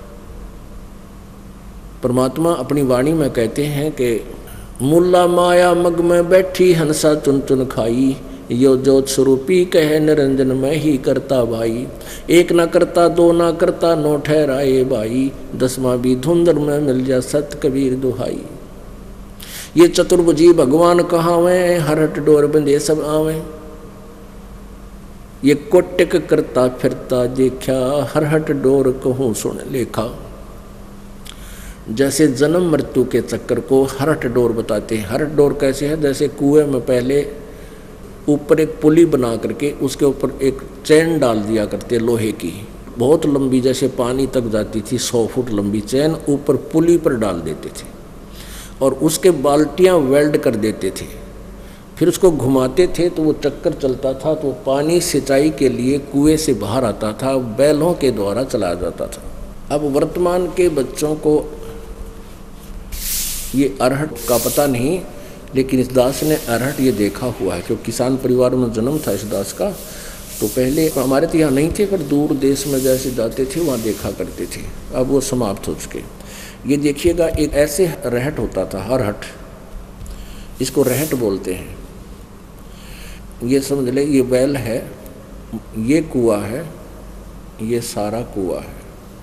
परमात्मा अपनी वाणी में कहते हैं कि मुल्ला माया मग में बैठी हंसा चुन चुन खाई, यो जोत स्वरूपी कहे निरंजन में ही करता भाई। एक ना करता, दो ना करता, नो ठहराए भाई, 10वां भी धुंधर में मिल जा सत कबीर दुहाई। ये चतुर्भुजी भगवान कहावे, हर हट डोर बंदे सब आवे। ये कोटिक करता फिरता देखा, हर हट डोर कहूँ सुन लेखा। जैसे जन्म मृत्यु के चक्कर को हर हट डोर बताते हैं। हर हट डोर कैसे है, जैसे कुएं में पहले ऊपर एक पुली बना करके उसके ऊपर एक चैन डाल दिया करते लोहे की, बहुत लंबी, जैसे पानी तक जाती थी, 100 फुट लंबी चैन ऊपर पुली पर डाल देते थे, और उसके बाल्टियां वेल्ड कर देते थे। फिर उसको घुमाते थे तो वो चक्कर चलता था, तो पानी सिंचाई के लिए कुएं से बाहर आता था, बैलों के द्वारा चलाया जाता था। अब वर्तमान के बच्चों को ये अरहट का पता नहीं, लेकिन इस दास ने अरहट ये देखा हुआ है, क्योंकि किसान परिवार में जन्म था इस दास का। तो पहले हमारे तो यहाँ नहीं थे, पर दूर देश में जैसे जाते थे वहाँ देखा करते थे। अब वो समाप्त हो चुके। ये देखिएगा, एक ऐसे रहट होता था, अरहट, इसको रहट बोलते हैं। ये समझ ले, ये बैल है, ये कुआं है, ये सारा कुआं है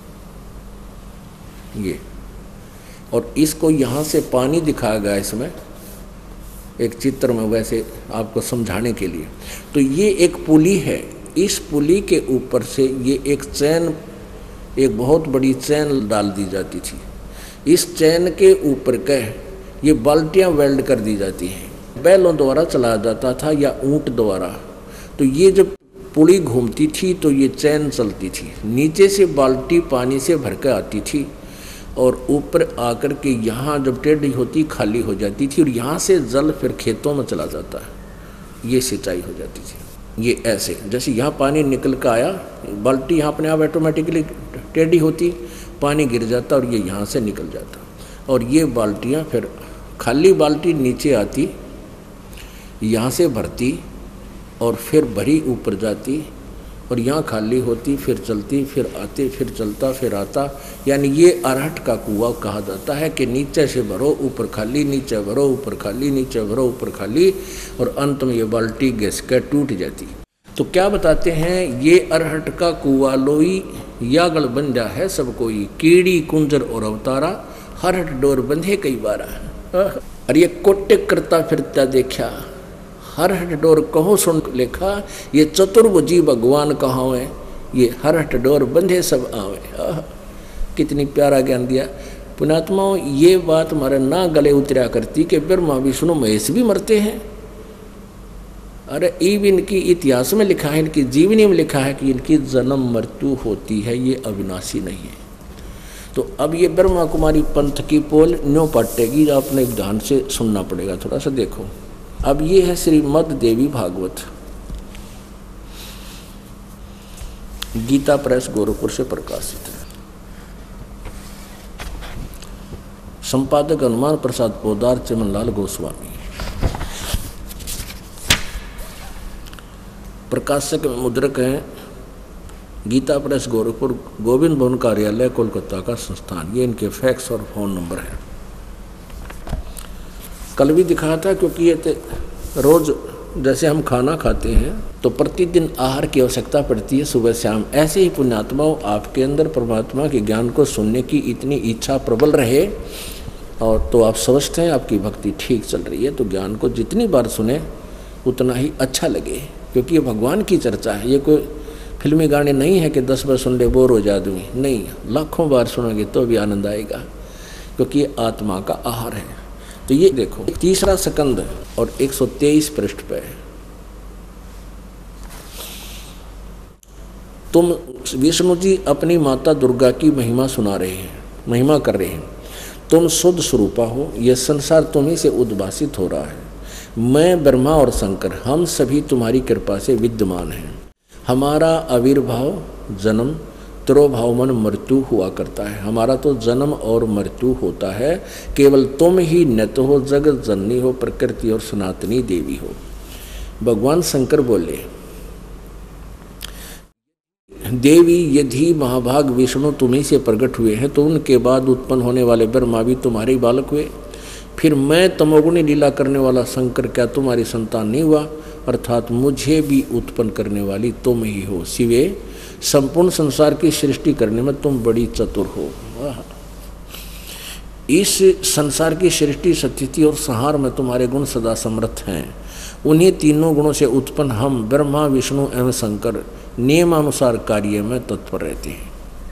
ये, और इसको यहाँ से पानी दिखाया गया इसमें एक चित्र में, वैसे आपको समझाने के लिए। तो ये एक पुली है, इस पुली के ऊपर से ये एक चैन, एक बहुत बड़ी चैन डाल दी जाती थी। इस चैन के ऊपर कह ये बाल्टियां वेल्ड कर दी जाती हैं, बैलों द्वारा चलाया जाता था या ऊंट द्वारा। तो ये जब पुली घूमती थी तो ये चैन चलती थी, नीचे से बाल्टी पानी से भर के आती थी, और ऊपर आकर के यहाँ जब टेढ़ी होती खाली हो जाती थी, और यहाँ से जल फिर खेतों में चला जाता है, ये सिंचाई हो जाती थी। ये ऐसे जैसे यहाँ पानी निकल कर आया, बाल्टी यहाँ अपने आप ऑटोमेटिकली टेढ़ी होती, पानी गिर जाता और ये यहाँ से निकल जाता, और ये बाल्टियाँ फिर खाली बाल्टी नीचे आती, यहाँ से भरती और फिर भरी ऊपर जाती, और यहाँ खाली होती, फिर चलती, फिर आती, फिर चलता, फिर आता। यानी ये अरहट का कुआं कहा जाता है कि नीचे से भरो ऊपर खाली, नीचे भरो ऊपर खाली, नीचे भरो ऊपर खाली, और अंत में ये बाल्टी गैस के टूट जाती। तो क्या बताते हैं, ये अरहट का कुआं लोई या गल बंधा है सब कोई, कीड़ी कुंजर और अवतारा, हरहट डोर बंधे कई बारा। और ये कोटे करता फिरता देखा, हरहट डोर कहो सुन लेखा, ये चतुर्भुजी भगवान कहाँ है, ये हरहट डोर बंधे सब आवे। कितनी प्यारा ज्ञान दिया पुण्यात्माओं। ये बात हमारे ना गले उतरा करती कि ब्रह्मा विष्णु महेश भी मरते हैं। अरे ईब इनकी इतिहास में लिखा है, इनकी जीवनी में लिखा है कि इनकी जन्म मृत्यु होती है, ये अविनाशी नहीं है। तो अब ये ब्रह्मा कुमारी पंथ की पोल न्यों पटेगी, आपने ध्यान से सुनना पड़ेगा, थोड़ा सा देखो। अब ये है श्रीमद् देवी भागवत, गीता प्रेस गोरखपुर से प्रकाशित है। संपादक हनुमान प्रसाद पोदार, चमनलाल गोस्वामी। प्रकाशक मुद्रक हैं गीता प्रेस गोरखपुर, गोविंद भवन कार्यालय कोलकाता का संस्थान। ये इनके फैक्स और फोन नंबर है। कल भी दिखाया था, क्योंकि ये रोज जैसे हम खाना खाते हैं तो प्रतिदिन आहार की आवश्यकता पड़ती है सुबह शाम। ऐसे ही पुण्यात्माओं, आपके अंदर परमात्मा के ज्ञान को सुनने की इतनी इच्छा प्रबल रहे, और तो आप समझते हैं आपकी भक्ति ठीक चल रही है। तो ज्ञान को जितनी बार सुने उतना ही अच्छा लगे, क्योंकि ये भगवान की चर्चा है। ये कोई फिल्मी गाने नहीं है कि 10 बार सुन ले बोर हो जा दूँ, नहीं, लाखों बार सुनोगे तो भी आनंद आएगा, क्योंकि ये आत्मा का आहार है। तो ये देखो, तीसरा स्कंद और 123 पृष्ठ पे, तुम विष्णु जी अपनी माता दुर्गा की महिमा सुना रहे हैं, महिमा कर रहे हैं। तुम शुद्ध स्वरूपा हो, यह संसार तुम्ही से उद्भासित हो रहा है। मैं ब्रह्मा और शंकर, हम सभी तुम्हारी कृपा से विद्यमान हैं। हमारा आविर्भाव जन्म, तिरोभाव मन मृत्यु हुआ करता है। हमारा तो जन्म और मृत्यु होता है, केवल तुम ही नित हो, जगत जननी हो, प्रकृति और सनातनी देवी हो। भगवान शंकर बोले, देवी यदि महाभाग विष्णु तुम्ही से प्रकट हुए हैं, तो उनके बाद उत्पन्न होने वाले ब्रह्मा भी तुम्हारे बालक हुए। फिर मैं तमोगुणी लीला करने वाला शंकर क्या तुम्हारी संतान नहीं हुआ? अर्थात मुझे भी उत्पन्न करने वाली तुम ही हो। शिवे, संपूर्ण संसार की सृष्टि करने में तुम बड़ी चतुर हो। इस संसार की सृष्टि, स्थिति और संहार में तुम्हारे गुण सदा समर्थ हैं। उन्हीं तीनों गुणों से उत्पन्न हम ब्रह्मा विष्णु एवं शंकर नियमानुसार कार्य में तत्पर रहते हैं।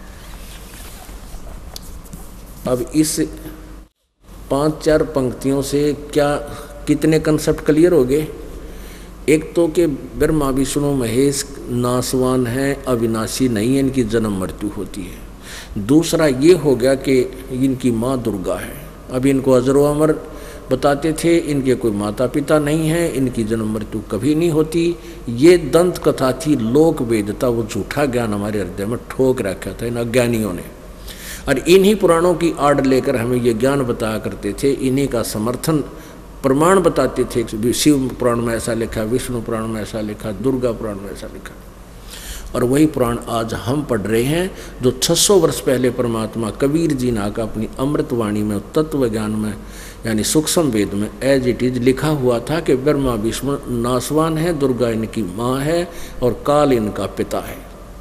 अब इस 5-4 पंक्तियों से क्या कितने कंसेप्ट क्लियर हो गए? एक तो कि ब्रह्मा विष्णु महेश नासवान हैं, अविनाशी नहीं है, इनकी जन्म मृत्यु होती है। दूसरा ये हो गया कि इनकी माँ दुर्गा है। अब इनको अजरो अमर बताते थे, इनके कोई माता पिता नहीं है, इनकी जन्म मृत्यु कभी नहीं होती। ये दंत कथा थी, लोक वेदता, वो झूठा ज्ञान हमारे हृदय में ठोक रखा था इन अज्ञानियों ने। और इन्हीं पुराणों की आड़ लेकर हमें ये ज्ञान बताया करते थे, इन्हीं का समर्थन प्रमाण बताते थे। शिव पुराण में ऐसा लिखा, विष्णु पुराण में ऐसा लिखा, दुर्गा पुराण में ऐसा लिखा। और वही पुराण आज हम पढ़ रहे हैं, जो 600 वर्ष पहले परमात्मा कबीर जी ने आकर अपनी अमृतवाणी में, तत्व ज्ञान में, यानी सूक्ष्म वेद में एज इट इज लिखा हुआ था कि ब्रह्मा विष्णु नासवान है, दुर्गा इनकी माँ है और काल इनका पिता है।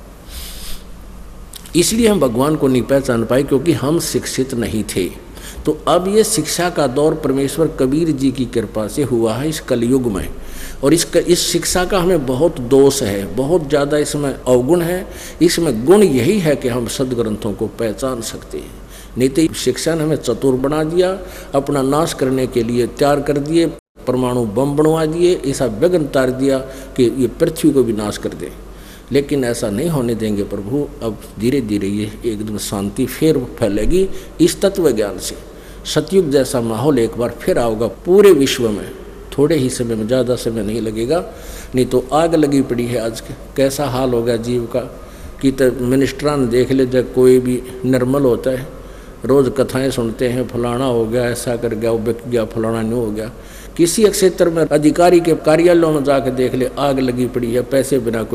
इसलिए हम भगवान को नहीं पहचान पाए, क्योंकि हम शिक्षित नहीं थे। तो अब ये शिक्षा का दौर परमेश्वर कबीर जी की कृपा से हुआ है इस कलयुग में। और इस शिक्षा का हमें बहुत दोष है, बहुत ज़्यादा इसमें अवगुण है। इसमें गुण यही है कि हम सदग्रंथों को पहचान सकते हैं। नहीं तो शिक्षा ने हमें चतुर बना दिया, अपना नाश करने के लिए तैयार कर दिए, परमाणु बम बनवा दिए, ऐसा विघ्न तार दिया कि ये पृथ्वी को भी नाश कर दे। लेकिन ऐसा नहीं होने देंगे प्रभु। अब धीरे धीरे ये एकदम शांति फिर फैलेगी इस तत्व ज्ञान से। सतयुग जैसा माहौल एक बार फिर आएगा पूरे विश्व में, थोड़े ही समय में, ज़्यादा समय नहीं लगेगा। नहीं तो आग लगी पड़ी है आज कैसा हाल होगा जीव का कि तो मिनिस्टरान देख ले, जब कोई भी नॉर्मल होता है, रोज़ कथाएं सुनते हैं, फलाना हो गया, ऐसा कर गया, वो बिक गया, फलाना नहीं हो गया। किसी क्षेत्र में अधिकारी के कार्यालयों में जाकर देख ले, आग लगी पड़ी है, पैसे बिना कोई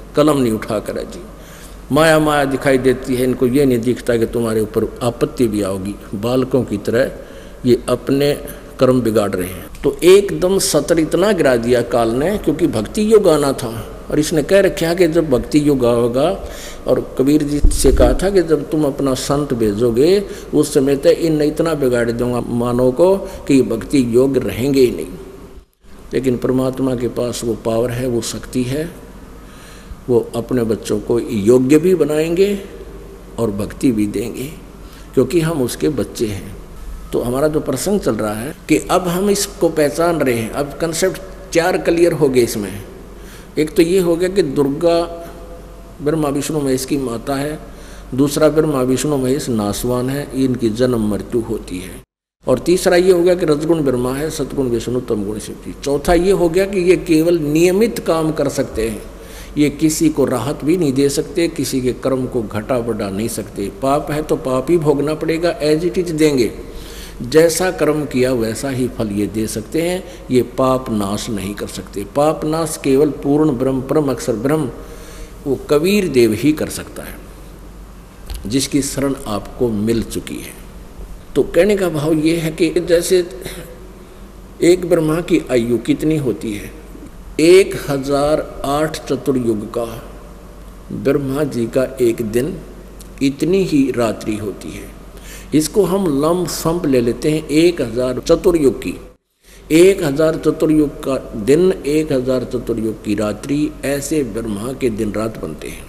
कलम नहीं उठा कर जी। माया माया दिखाई देती है, इनको ये नहीं दिखता कि तुम्हारे ऊपर आपत्ति भी आओगी। बालकों की तरह ये अपने कर्म बिगाड़ रहे हैं। तो एकदम सतर इतना गिरा दिया काल ने, क्योंकि भक्ति युग आना था और इसने कह रखा कि जब भक्ति युग होगा, और कबीर जी से कहा था कि जब तुम अपना संत भेजोगे उस समय तक इन इतना बिगाड़ दूंगा मानव को कि ये भक्ति योग्य रहेंगे ही नहीं। लेकिन परमात्मा के पास वो पावर है, वो शक्ति है, वो अपने बच्चों को योग्य भी बनाएंगे और भक्ति भी देंगे, क्योंकि हम उसके बच्चे हैं। तो हमारा जो प्रसंग चल रहा है कि अब हम इसको पहचान रहे हैं। अब कंसेप्ट 4 क्लियर हो गए इसमें। एक तो ये हो गया कि दुर्गा ब्रह्मा विष्णु महेश की माता है, दूसरा ब्रह्मा विष्णु महेश नासवान है, इनकी जन्म मृत्यु होती है, और तीसरा ये हो गया कि रजगुण ब्रह्मा है, सतगुण विष्णु, तमगुण शिव जी। चौथा ये हो गया कि ये केवल नियमित काम कर सकते हैं, ये किसी को राहत भी नहीं दे सकते, किसी के कर्म को घटा बढ़ा नहीं सकते। पाप है तो पाप ही भोगना पड़ेगा, एज इट इज देंगे, जैसा कर्म किया वैसा ही फल ये दे सकते हैं। ये पाप नाश नहीं कर सकते। पाप नाश केवल पूर्ण ब्रह्म, परम अक्षर ब्रह्म, वो कबीर देव ही कर सकता है, जिसकी शरण आपको मिल चुकी है। तो कहने का भाव ये है कि जैसे एक ब्रह्मा की आयु कितनी होती है, 1008 चतुर्युग का ब्रह्मा जी का एक दिन, इतनी ही रात्रि होती है। इसको हम लंब संप ले लेते हैं 1000 चतुर्युग की। 1000 चतुर्युग का दिन, 1000 चतुर्युग की रात्रि, ऐसे ब्रह्मा के दिन रात बनते हैं।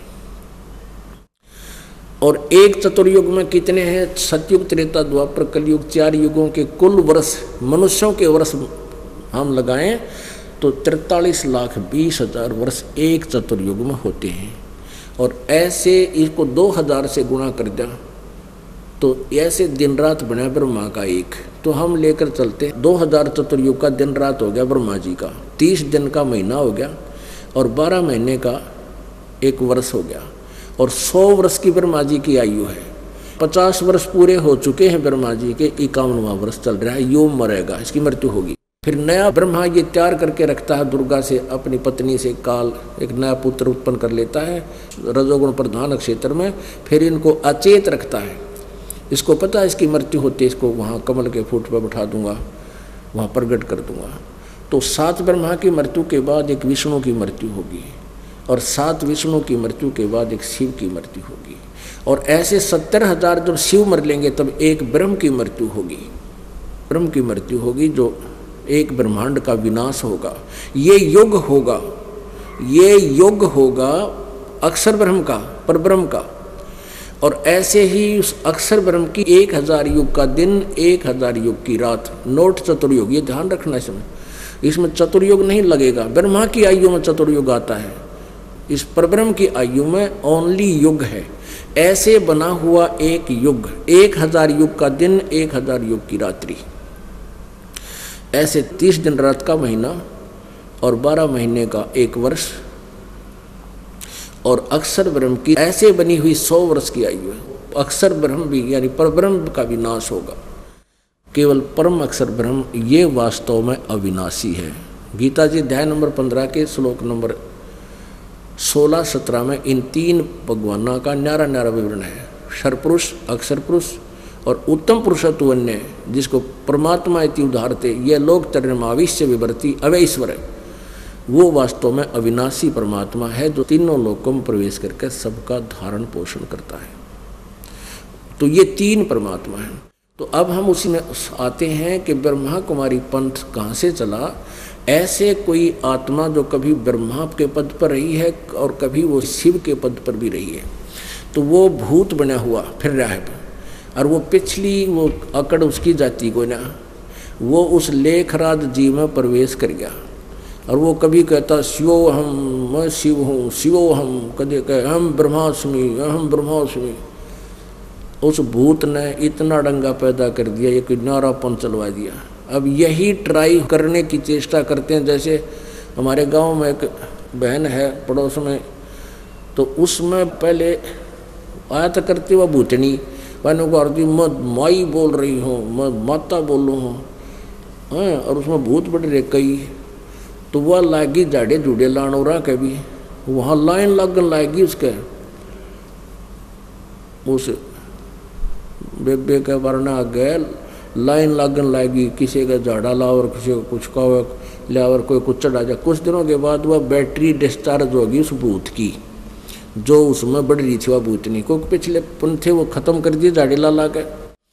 और एक चतुर्युग में कितने हैं? सतयुग, त्रेता, द्वापर, कलयुग, 4 युगों के कुल वर्ष, मनुष्यों के वर्ष हम लगाएं तो 43,20,000 वर्ष एक चतुर्युग में होते हैं। और ऐसे इसको 2000 से गुणा कर दिया तो ऐसे दिन रात बना ब्रह्मा का एक। तो हम लेकर चलते 2000 चतुर्युग का दिन रात हो गया ब्रह्मा जी का, 30 दिन का महीना हो गया, और 12 महीने का एक वर्ष हो गया, और 100 वर्ष की ब्रह्मा जी की आयु है। 50 वर्ष पूरे हो चुके हैं ब्रह्मा जी के, 51वां वर्ष चल रहा है, यो मरेगा, इसकी मृत्यु होगी। फिर नया ब्रह्मा ये तैयार करके रखता है दुर्गा से, अपनी पत्नी से काल एक नया पुत्र उत्पन्न कर लेता है रजोगुण प्रधान क्षेत्र में। फिर इनको अचेत रखता है, इसको पता है इसकी मृत्यु होती है, इसको वहाँ कमल के फूट पर बैठा दूंगा, वहाँ प्रकट कर दूंगा। तो 7 ब्रह्मा की मृत्यु के बाद एक विष्णु की मृत्यु होगी, और 7 विष्णु की मृत्यु के बाद एक शिव की मृत्यु होगी, और ऐसे 70,000 जब शिव मर लेंगे तब एक ब्रह्म की मृत्यु होगी। ब्रह्म की मृत्यु होगी, जो एक ब्रह्मांड का विनाश होगा। ये युग होगा, ये युग होगा अक्षर ब्रह्म का, परब्रह्म का। और ऐसे ही उस अक्षर ब्रह्म की 1000 युग का दिन, 1000 युग की रात, नोट चतुर्युग, ये ध्यान रखना। इसमें चतुर्युग नहीं लगेगा। ब्रह्मा की आयु में चतुर्युग आता है, इस परब्रह्म की आयु में ओनली युग है। ऐसे बना हुआ एक युग, 1000 युग का दिन, 1000 युग की रात्रि, ऐसे 30 दिन रात का महीना और 12 महीने का एक वर्ष, और अक्षर ब्रह्म की ऐसे बनी हुई 100 वर्ष की आयु है। अक्षर ब्रह्म भी यानी परब्रह्म का विनाश होगा, केवल परम अक्षर ब्रह्म ये वास्तव में अविनाशी है। गीता जी अध्याय नंबर 15 के श्लोक नंबर 16-17 में इन 3 भगवानों का न्यारा न्यारा विवरण है। क्षरपुरुष, अक्षर पुरुष और उत्तम पुरुषत्व अन्य, जिसको परमात्मा इति उदाहरते, ये लोक तरणमाविश्य विवर्ती अवैश्वर है, वो वास्तव में अविनाशी परमात्मा है, जो तीनों लोकों में प्रवेश करके सबका धारण पोषण करता है। तो ये 3 परमात्मा हैं। तो अब हम उसी में आते हैं कि ब्रह्मा कुमारी पंथ कहाँ से चला। ऐसे कोई आत्मा जो कभी ब्रह्मा के पद पर रही है और कभी वो शिव के पद पर भी रही है, तो वो भूत बना हुआ फिर रहा है, और वो पिछली वो अकड़ उसकी जाति को ना, वो उस लेखराज जी में प्रवेश कर गया, और वो कभी कहता शिवो हम, मैं शिव हूँ, शिवो हम, कभी कहे हम ब्रह्मास्मि, हम ब्रह्मास्मि। उस भूत ने इतना डंगा पैदा कर दिया, एक नारापन चलवा दिया। अब यही ट्राई करने की चेष्टा करते हैं। जैसे हमारे गांव में एक बहन है पड़ोस में, तो उसमें पहले आया था करती वह भूतनी, बहनों को आरती मैं माई बोल रही हूँ, मैं माता बोल रहा हूँ, और उसमें भूत बड़े रे कई, तो वह लागी जाड़े जुड़े लान हो रहा कभी, वहाँ लाइन लगन लाएगी उसके, उस बेबे के वरना आगे लाइन लगन लाएगी, किसी का झाड़ा लाओ और किसी को कुछ कहो लिया और कोई कुछ चढ़ा जाए। कुछ दिनों के बाद वह बैटरी डिस्चार्ज होगी उस भूत की, जो उसमें बढ़ रही थी वह भूतनी को, पिछले पुन थे वो खत्म कर दिए झाड़ी ला के।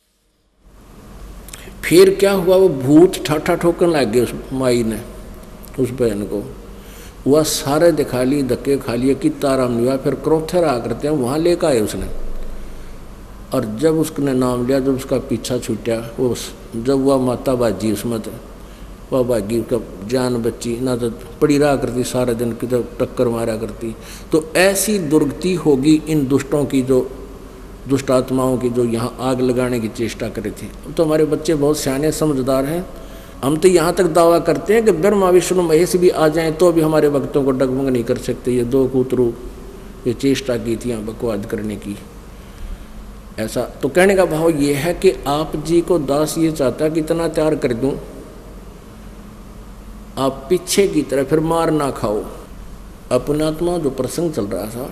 फिर क्या हुआ, वो भूत ठाठा ठोकने लग गए उस माई ने उस बहन को, वह सारे दिखा ली, धक्के खा लिए कि ताराम नहीं हुआ। फिर क्रोथे रहा करते हैं वहाँ लेकर आए उसने, और जब उसने नाम लिया, जब उसका पीछा छूटा, वो जब वह माता बाजी उसमें तो वह बागी का जान बच्ची ना तो पड़ी रहा करती सारे दिन की, तो टक्कर मारा करती। तो ऐसी दुर्गति होगी इन दुष्टों की, जो दुष्ट आत्माओं की, जो यहाँ आग लगाने की चेष्टा करी थी। अब तो हमारे बच्चे बहुत सियाने समझदार हैं, हम तो यहाँ तक दावा करते हैं कि ब्रह्मा विष्णु महेश भी आ जाएं तो भी हमारे भक्तों को डगमग नहीं कर सकते। ये दो कूतरू ये चेष्टा की थी यहाँ बकवाद करने की। ऐसा तो कहने का भाव ये है कि आप जी को दास ये चाहता है कि इतना तैयार कर दूं, आप पीछे की तरह फिर मार ना खाओ। अपने आत्मा जो प्रसंग चल रहा था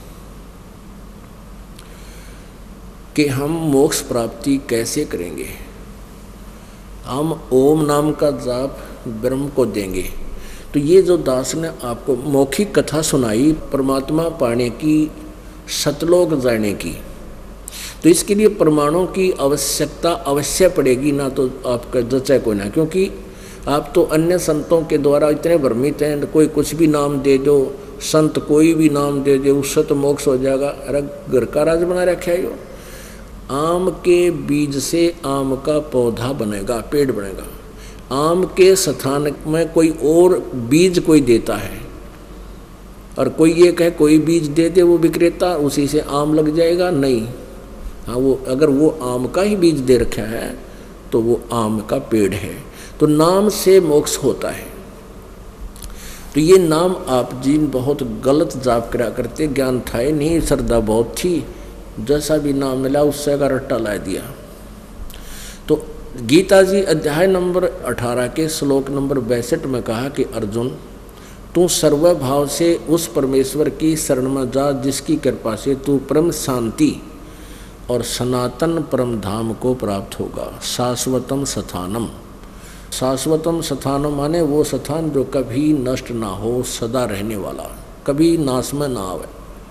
कि हम मोक्ष प्राप्ति कैसे करेंगे, हम ओम नाम का जाप ब्रह्म को देंगे। तो ये जो दास ने आपको मौखिक कथा सुनाई परमात्मा पाने की, सतलोक जाने की, तो इसके लिए प्रमाणों की आवश्यकता अवश्य पड़ेगी, ना तो आपका जचा कोई ना। क्योंकि आप तो अन्य संतों के द्वारा इतने भ्रमित हैं, कोई कुछ भी नाम दे दो, संत कोई भी नाम दे दे उससे तो मोक्ष हो जाएगा। अरे घर का राज बना रखा है यो। आम के बीज से आम का पौधा बनेगा, पेड़ बनेगा। आम के स्थान में कोई और बीज कोई देता है, और कोई ये कहे कोई बीज दे दे वो विक्रेता, उसी से आम लग जाएगा, नहीं। हाँ, वो अगर वो आम का ही बीज दे रखा है तो वो आम का पेड़ है। तो नाम से मोक्ष होता है। तो ये नाम आप जी बहुत गलत जाप करा करते, ज्ञान था ही नहीं, श्रद्धा बहुत थी, जैसा भी नाम मिला उससे का रट्टा ला दिया। तो गीता जी अध्याय नंबर 18 के श्लोक नंबर 62 में कहा कि अर्जुन, तू सर्वभाव से उस परमेश्वर की शरण में जा जिसकी कृपा से तू परम शांति और सनातन परम धाम को प्राप्त होगा। शाश्वतम स्थानम, शाश्वतम स्थानम माने वो स्थान जो कभी नष्ट ना हो, सदा रहने वाला, कभी नाश में ना आवे।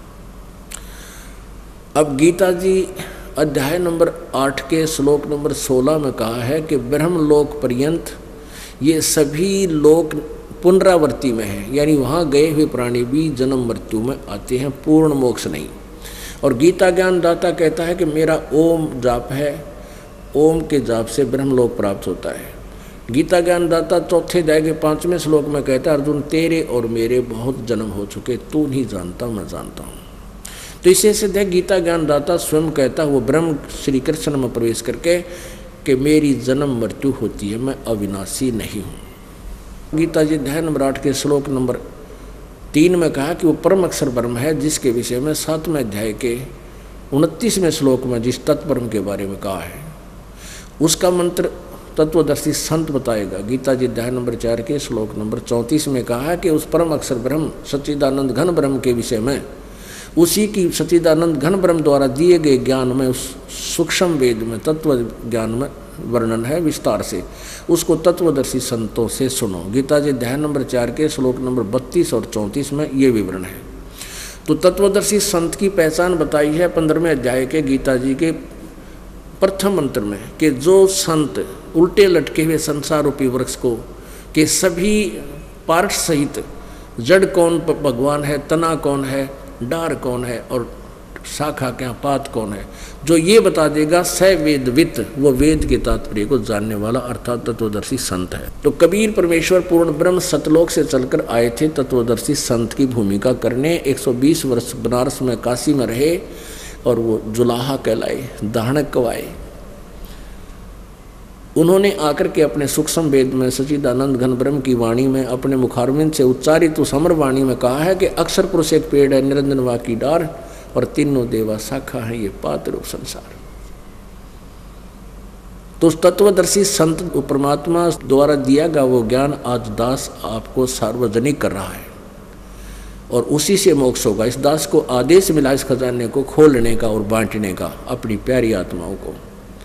अब गीता जी अध्याय नंबर 8 के श्लोक नंबर 16 में कहा है कि ब्रह्मलोक पर्यंत ये सभी लोक पुनरावृत्ति में हैं, यानी वहाँ गए हुए प्राणी भी जन्म मृत्यु में आते हैं, पूर्ण मोक्ष नहीं। और गीता ज्ञान दाता कहता है कि मेरा ओम जाप है, ओम के जाप से ब्रह्मलोक प्राप्त होता है। गीता ज्ञान दाता चौथे अध्याय के 5वें श्लोक में कहता है, अर्जुन तेरे और मेरे बहुत जन्म हो चुके, तू नहीं जानता मैं जानता हूँ। तो इसे सिद्ध है गीता ज्ञान दाता स्वयं कहता है, वो ब्रह्म श्री कृष्ण में प्रवेश करके कि मेरी जन्म मृत्यु होती है, मैं अविनाशी नहीं हूँ। गीता जी अध्याय नंबर 8 के श्लोक नंबर 3 में कहा कि वो परम अक्षर ब्रह्म है, जिसके विषय में 7वें अध्याय के 29वें श्लोक में जिस तत्परम के बारे में कहा है उसका मंत्र तत्वदर्शी संत बताएगा। गीता जी अध्याय नंबर 4 के श्लोक नंबर 34 में कहा है कि उस परम अक्षर ब्रह्म सच्चिदानंद घन ब्रह्म के विषय में, उसी की सच्चिदानंद घन ब्रह्म द्वारा दिए गए ज्ञान में, उस सूक्ष्म वेद में तत्व ज्ञान में वर्णन है विस्तार से, उसको तत्वदर्शी संतों से सुनो। गीता जी अध्याय नंबर 4 के श्लोक नंबर 32 और 34 में ये विवरण है। तो तत्वदर्शी संत की पहचान बताई है 15वें अध्याय के गीता जी के प्रथम मंत्र में कि जो संत उल्टे लटके हुए संसार रूपी वृक्ष को कि सभी पार्ट सहित जड़ कौन भगवान है, तना कौन है, डार कौन है और शाखा क्या पात कौन है, जो ये बता देगा स वेदवित, वो वेद के तात्पर्य को जानने वाला अर्थात तत्वदर्शी संत है। तो कबीर परमेश्वर पूर्ण ब्रह्म सतलोक से चलकर आए थे तत्वदर्शी संत की भूमिका करने। 120 वर्ष बनारस में काशी में रहे और वो जुलाहा कहलाए, दाहणक कवाए। उन्होंने आकर के अपने सूक्ष्म वेद में सच्चिदानंद घन ब्रह्म की वाणी में अपने मुखारविंद से उच्चारित उस अमर वाणी में कहा है कि अक्षर पुरुष एक पेड़ है, निरंजन वा की डार और तीनों देवा शाखा है, ये पात रूप संसार। तो उस तत्वदर्शी संत परमात्मा द्वारा दिया गया वो ज्ञान आज दास आपको सार्वजनिक कर रहा है। और उसी से मोक्ष होगा। इस दास को आदेश मिला इस खजाने को खोलने का और बांटने का अपनी प्यारी आत्माओं को।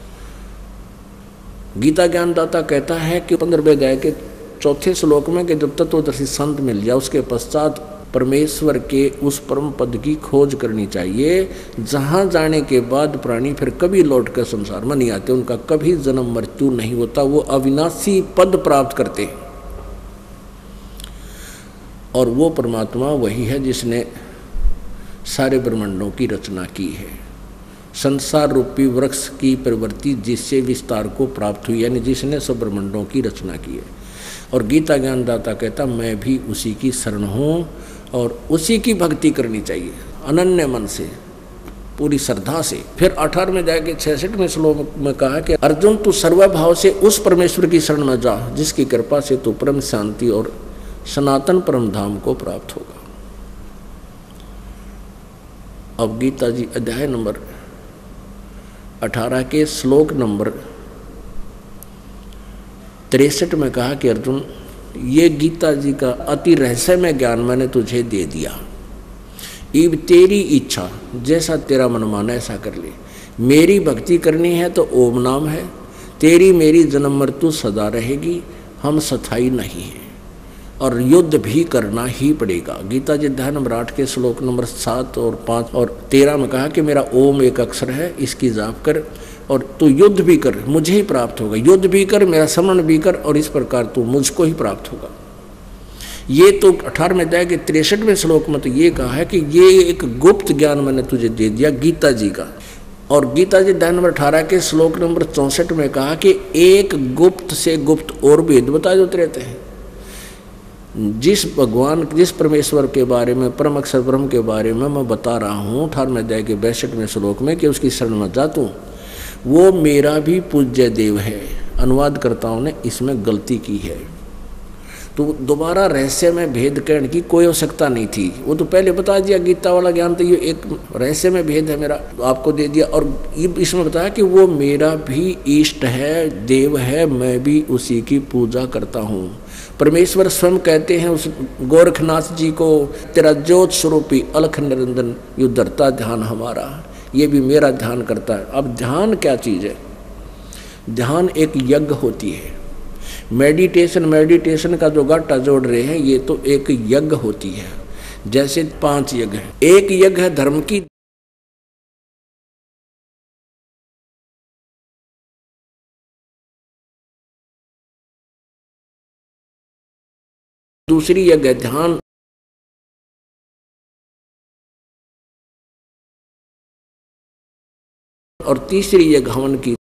गीता ज्ञानदाता कहता है कि 15वें अध्याय के 4 श्लोक में कि जब तत्वदर्शी संत मिल जाए उसके पश्चात परमेश्वर के उस परम पद की खोज करनी चाहिए, जहाँ जाने के बाद प्राणी फिर कभी लौट कर संसार में नहीं आते, उनका कभी जन्म मृत्यु नहीं होता, वो अविनाशी पद प्राप्त करते हैं। और वो परमात्मा वही है जिसने सारे ब्रह्मांडों की रचना की है। संसार रूपी वृक्ष की प्रवृत्ति जिससे विस्तार को प्राप्त हुई, यानी जिसने सब ब्रह्मांडों की रचना की है। और गीता ज्ञानदाता कहता मैं भी उसी की शरण हूँ और उसी की भक्ति करनी चाहिए अनन्य मन से, पूरी श्रद्धा से। फिर 18वें अध्याय के 66वें श्लोक में कहा कि अर्जुन तू सर्वभाव से उस परमेश्वर की शरण में जा जिसकी कृपा से तू परम शांति और सनातन परम धाम को प्राप्त होगा। अब गीता जी अध्याय नंबर 18 के श्लोक नंबर 63 में कहा कि अर्जुन ये गीता जी का अति रहस्यमय ज्ञान मैंने तुझे दे दिया, इब तेरी इच्छा जैसा तेरा मन माना ऐसा कर ले। मेरी भक्ति करनी है तो ओम नाम है, तेरी मेरी जन्म मृत्यु सदा रहेगी, हम सथाई नहीं है और युद्ध भी करना ही पड़ेगा। गीता जी अध्याय नंबर 8 के श्लोक नंबर 7 और 5 और 13 में कहा कि मेरा ओम एक अक्षर है, इसकी जाप कर और तू युद्ध भी कर, मुझे ही प्राप्त होगा। युद्ध भी कर, मेरा स्मरण भी कर और इस प्रकार तू मुझको ही प्राप्त होगा। ये तो 18वें अध्याय के 63वें श्लोक में तो ये कहा है कि ये एक गुप्त ज्ञान मैंने तुझे दे दिया गीता जी का। और गीता जी अध्याय नंबर 18 के श्लोक नंबर 64 में कहा कि एक गुप्त से गुप्त और भेद बताए जाते रहते हैं। जिस भगवान जिस परमेश्वर के बारे में परम अक्षर ब्रह्म के बारे में मैं बता रहा हूँ 18वें अध्याय के 62वें श्लोक में कि उसकी शरण में जा तू, वो मेरा भी पूज्य देव है। अनुवादकर्ताओं ने इसमें गलती की है, तो दोबारा रहस्य में भेद करने की कोई आवश्यकता नहीं थी। वो तो पहले बता दिया गीता वाला ज्ञान, तो ये एक रहस्य में भेद है मेरा, तो आपको दे दिया। और इसमें बताया कि वो मेरा भी इष्ट है, देव है, मैं भी उसी की पूजा करता हूँ। परमेश्वर स्वयं कहते हैं उस गोरखनाथ जी को, तेरा ज्योत स्वरूपी अलख निरंजन यू धरता ध्यान हमारा, ये भी मेरा ध्यान करता है। अब ध्यान क्या चीज़ है? ध्यान एक यज्ञ होती है। मेडिटेशन का जो गाटा जोड़ रहे हैं ये तो एक यज्ञ होती है। जैसे 5 यज्ञ हैं, एक यज्ञ है धर्म की, दूसरी यज्ञ है ध्यान, और तीसरी यज्ञ हवन की।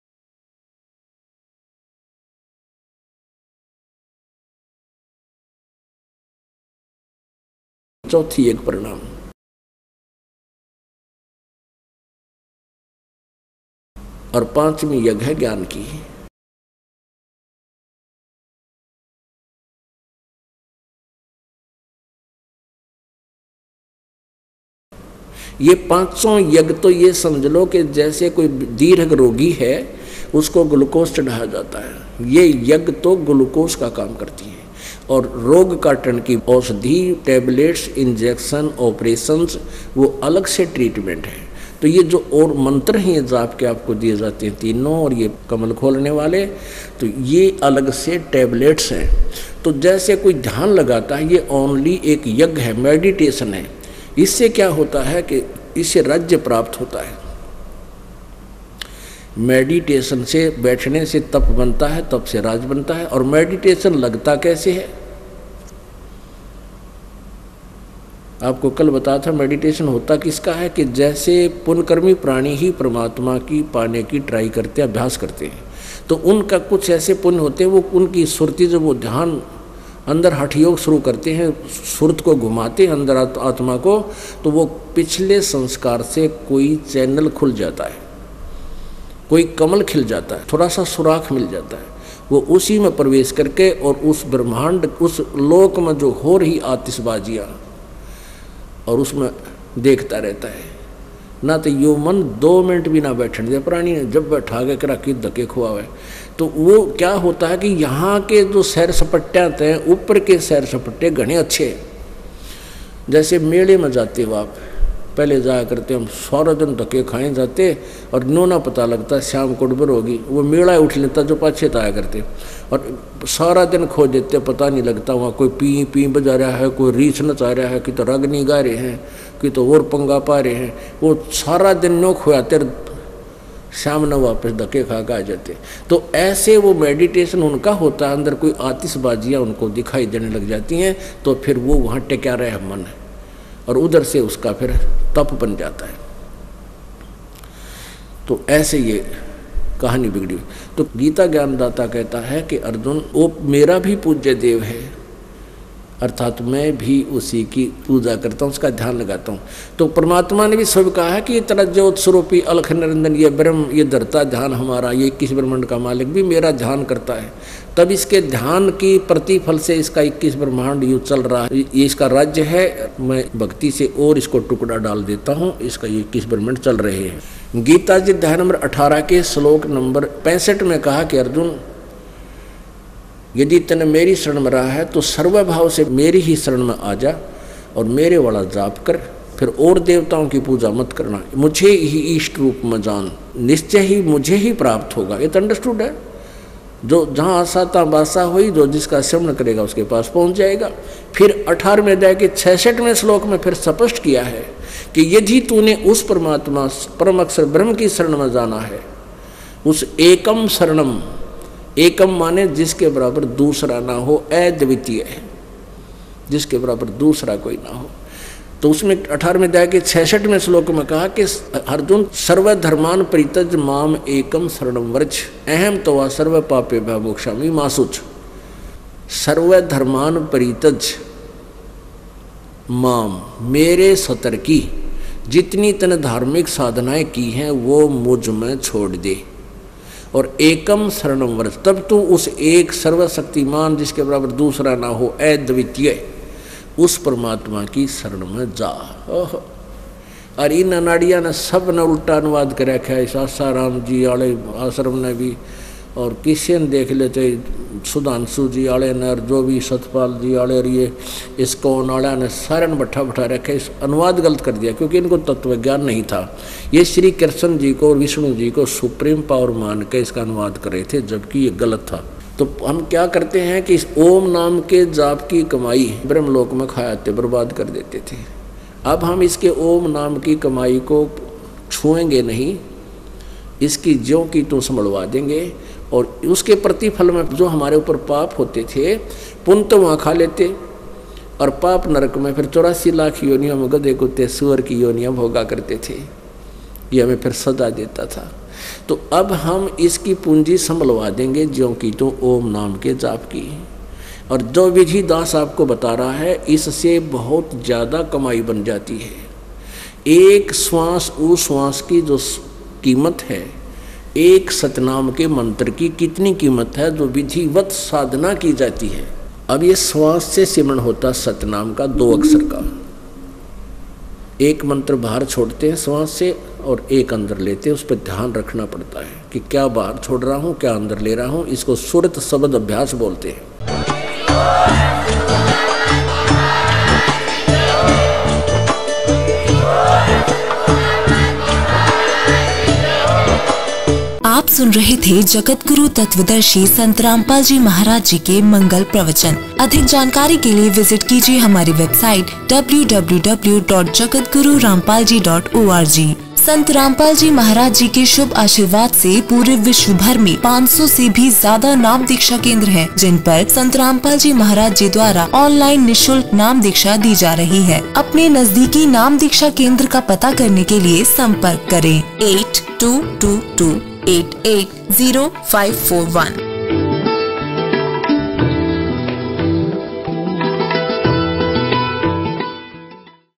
चौथी यज्ञ परिणाम। और 5वीं यज्ञ है ज्ञान की। ये 500 यज्ञ तो ये समझ लो कि जैसे कोई दीर्घ रोगी है उसको ग्लूकोज चढ़ाया जाता है, ये यज्ञ तो ग्लूकोज का काम करती है। और रोग काटने की औषधि, टैबलेट्स, इंजेक्शन, ऑपरेशंस वो अलग से ट्रीटमेंट है। तो ये जो और मंत्र हैं जाप के आपको दिए जाते हैं तीनों, और ये कमल खोलने वाले, तो ये अलग से टैबलेट्स हैं। तो जैसे कोई ध्यान लगाता है ये ओनली एक यज्ञ है, मेडिटेशन है। इससे क्या होता है कि इससे राज्य प्राप्त होता है। मेडिटेशन से, बैठने से तप बनता है, तप से राज बनता है। और मेडिटेशन लगता कैसे है? आपको कल बताया था मेडिटेशन होता किसका है कि जैसे पुण्यकर्मी प्राणी ही परमात्मा की पाने की ट्राई करते हैं, अभ्यास करते हैं, तो उनका कुछ ऐसे पुण्य होते हैं, वो उनकी सुरती जब वो ध्यान अंदर हठ योग शुरू करते हैं, सुरत को घुमाते हैं अंदर आत्मा को, तो वो पिछले संस्कार से कोई चैनल खुल जाता है, कोई कमल खिल जाता है, थोड़ा सा सुराख मिल जाता है। वो उसी में प्रवेश करके और उस ब्रह्मांड, उस लोक में जो हो रही आतिशबाजियाँ और उसमें देखता रहता है। ना तो यो मन 2 मिनट भी ना बैठने दे प्राणी ने, जब बैठा के करा कि धक्के खुआवे। तो वो क्या होता है कि यहाँ के जो सैर सपट्टे आते हैं, ऊपर के सैर सपट्टे घने अच्छे, जैसे मेले में जाते हो आप, पहले जाया करते हम, सारा दिन धक्के खाए जाते और नो ना पता लगता शाम को डबर होगी, वो मेला उठ लेता जो पाछे आया करते, और सारा दिन खो देते, पता नहीं लगता। वहाँ कोई पी पी बजा रहा है, कोई रीछ नचा रहा है, कि तो रागनी गा रहे हैं, कि तो और पंगा पा रहे हैं। वो सारा दिन नो खोयाते, शाम न वापस धक्के खा के आ जाते। तो ऐसे वो मेडिटेशन उनका होता है, अंदर कोई आतिशबाजियाँ उनको दिखाई देने लग जाती हैं, तो फिर वो वहाँ टिका रहे मन है, और उधर से उसका फिर तप बन जाता है। तो ऐसे ये कहानी बिगड़ी। तो गीता ज्ञानदाता कहता है कि अर्जुन, वो मेरा भी पूज्य देव है, अर्थात मैं भी उसी की पूजा करता हूँ, उसका ध्यान लगाता हूँ। तो परमात्मा ने भी सब कहा है कि तरह ज्योत स्वरूपी अलख निरंजन ये ब्रह्म, ये धरता ध्यान हमारा, ये 21 ब्रह्मांड का मालिक भी मेरा ध्यान करता है। तब इसके ध्यान की प्रतिफल से इसका 21 ब्रह्मांड यूँ चल रहा है, ये इसका राज्य है। मैं भक्ति से और इसको टुकड़ा डाल देता हूँ, इसका ये 21 ब्रह्मांड चल रहे हैं। गीता जी अध्याय नंबर 18 के श्लोक नंबर 65 में कहा कि अर्जुन, यदि तने मेरी शरण में रहा है तो सर्वभाव से मेरी ही शरण में आ जा और मेरे वाला जाप कर, फिर और देवताओं की पूजा मत करना, मुझे ही इष्ट रूप में जान, निश्चय ही मुझे ही प्राप्त होगा। ये तो अंडरस्टूड है। जो जहाँ आशा ता बासा हुई, जो जिसका श्रवण करेगा उसके पास पहुँच जाएगा। फिर 18वें अध्याय के 66वें श्लोक में फिर स्पष्ट किया है कि यदि तूने उस परमात्मा परम अक्षर ब्रह्म की शरण में जाना है, उस एकम शरणम, एकम माने जिसके बराबर दूसरा ना हो, अद्वितीय है, जिसके बराबर दूसरा कोई ना हो। तो उसमें 18वें अध्याय के 66वें श्लोक में कहा कि अर्जुन, सर्वधर्मान परित्यज माम एकम शरणम व्रज अहम तवा सर्व पापे मोक्षामि मा शुच। सर्वधर्मान परित्यज माम, मेरे सतर की जितनी तने धार्मिक साधनाएं की हैं वो मुझ में छोड़ दे, और एकम शरणम व्रज, तब तू उस एक सर्वशक्तिमान जिसके बराबर दूसरा ना हो, अद्वितीय, उस परमात्मा की शरण में जा। ओह, और इन अनाड़िया ने सब ने उल्टा अनुवाद कर रखा है, सासाराम जी आले आश्रम ने भी, और किसी ने देख लेते सुधांशु जी आले ने, और जो भी सतपाल जी आले, और ये इस्कॉन आला ने, सारे ने बैठा बैठा रखा। इस अनुवाद गलत कर दिया क्योंकि इनको तत्व ज्ञान नहीं था। ये श्री कृष्ण जी को और विष्णु जी को सुप्रीम पावर मान के इसका अनुवाद कर रहे थे, जबकि ये गलत था। तो हम क्या करते हैं कि इस ओम नाम के जाप की कमाई ब्रह्मलोक में खाते बर्बाद कर देते थे। अब हम इसके ओम नाम की कमाई को छुएंगे नहीं, इसकी ज्यों की तो संभलवा देंगे, और उसके प्रतिफल में जो हमारे ऊपर पाप होते थे, पुण्य तो वहाँ खा लेते, और पाप नरक में फिर 84 लाख योनियों में गधे कुत्ते सूअर की योनियाँ भोगा करते थे। ये हमें फिर सजा देता था। तो अब हम इसकी पूंजी संभलवा देंगे ज्यों की तो ओम नाम के जाप की। और जो विधि दास आपको बता रहा है, इससे बहुत ज़्यादा कमाई बन जाती है। एक श्वास उस श्वास की जो कीमत है, एक सतनाम के मंत्र की कितनी कीमत है जो विधिवत साधना की जाती है। अब ये श्वास से सिमरण होता सतनाम का 2 अक्षर का। एक मंत्र बाहर छोड़ते हैं श्वास से और एक अंदर लेते हैं, उस पर ध्यान रखना पड़ता है कि क्या बाहर छोड़ रहा हूँ, क्या अंदर ले रहा हूँ। इसको सुरत शब्द अभ्यास बोलते हैं। आप सुन रहे थे जगत गुरु तत्वदर्शी संत रामपाल जी महाराज जी के मंगल प्रवचन। अधिक जानकारी के लिए विजिट कीजिए हमारी वेबसाइट www.jagatgururampalji.org। संत रामपाल जी महाराज जी के शुभ आशीर्वाद से पूरे विश्व भर में 500 से भी ज्यादा नाम दीक्षा केंद्र हैं, जिन पर संत रामपाल जी महाराज जी द्वारा ऑनलाइन निःशुल्क नाम दीक्षा दी जा रही है। अपने नजदीकी नाम दीक्षा केंद्र का पता करने के लिए संपर्क करें 8222880541।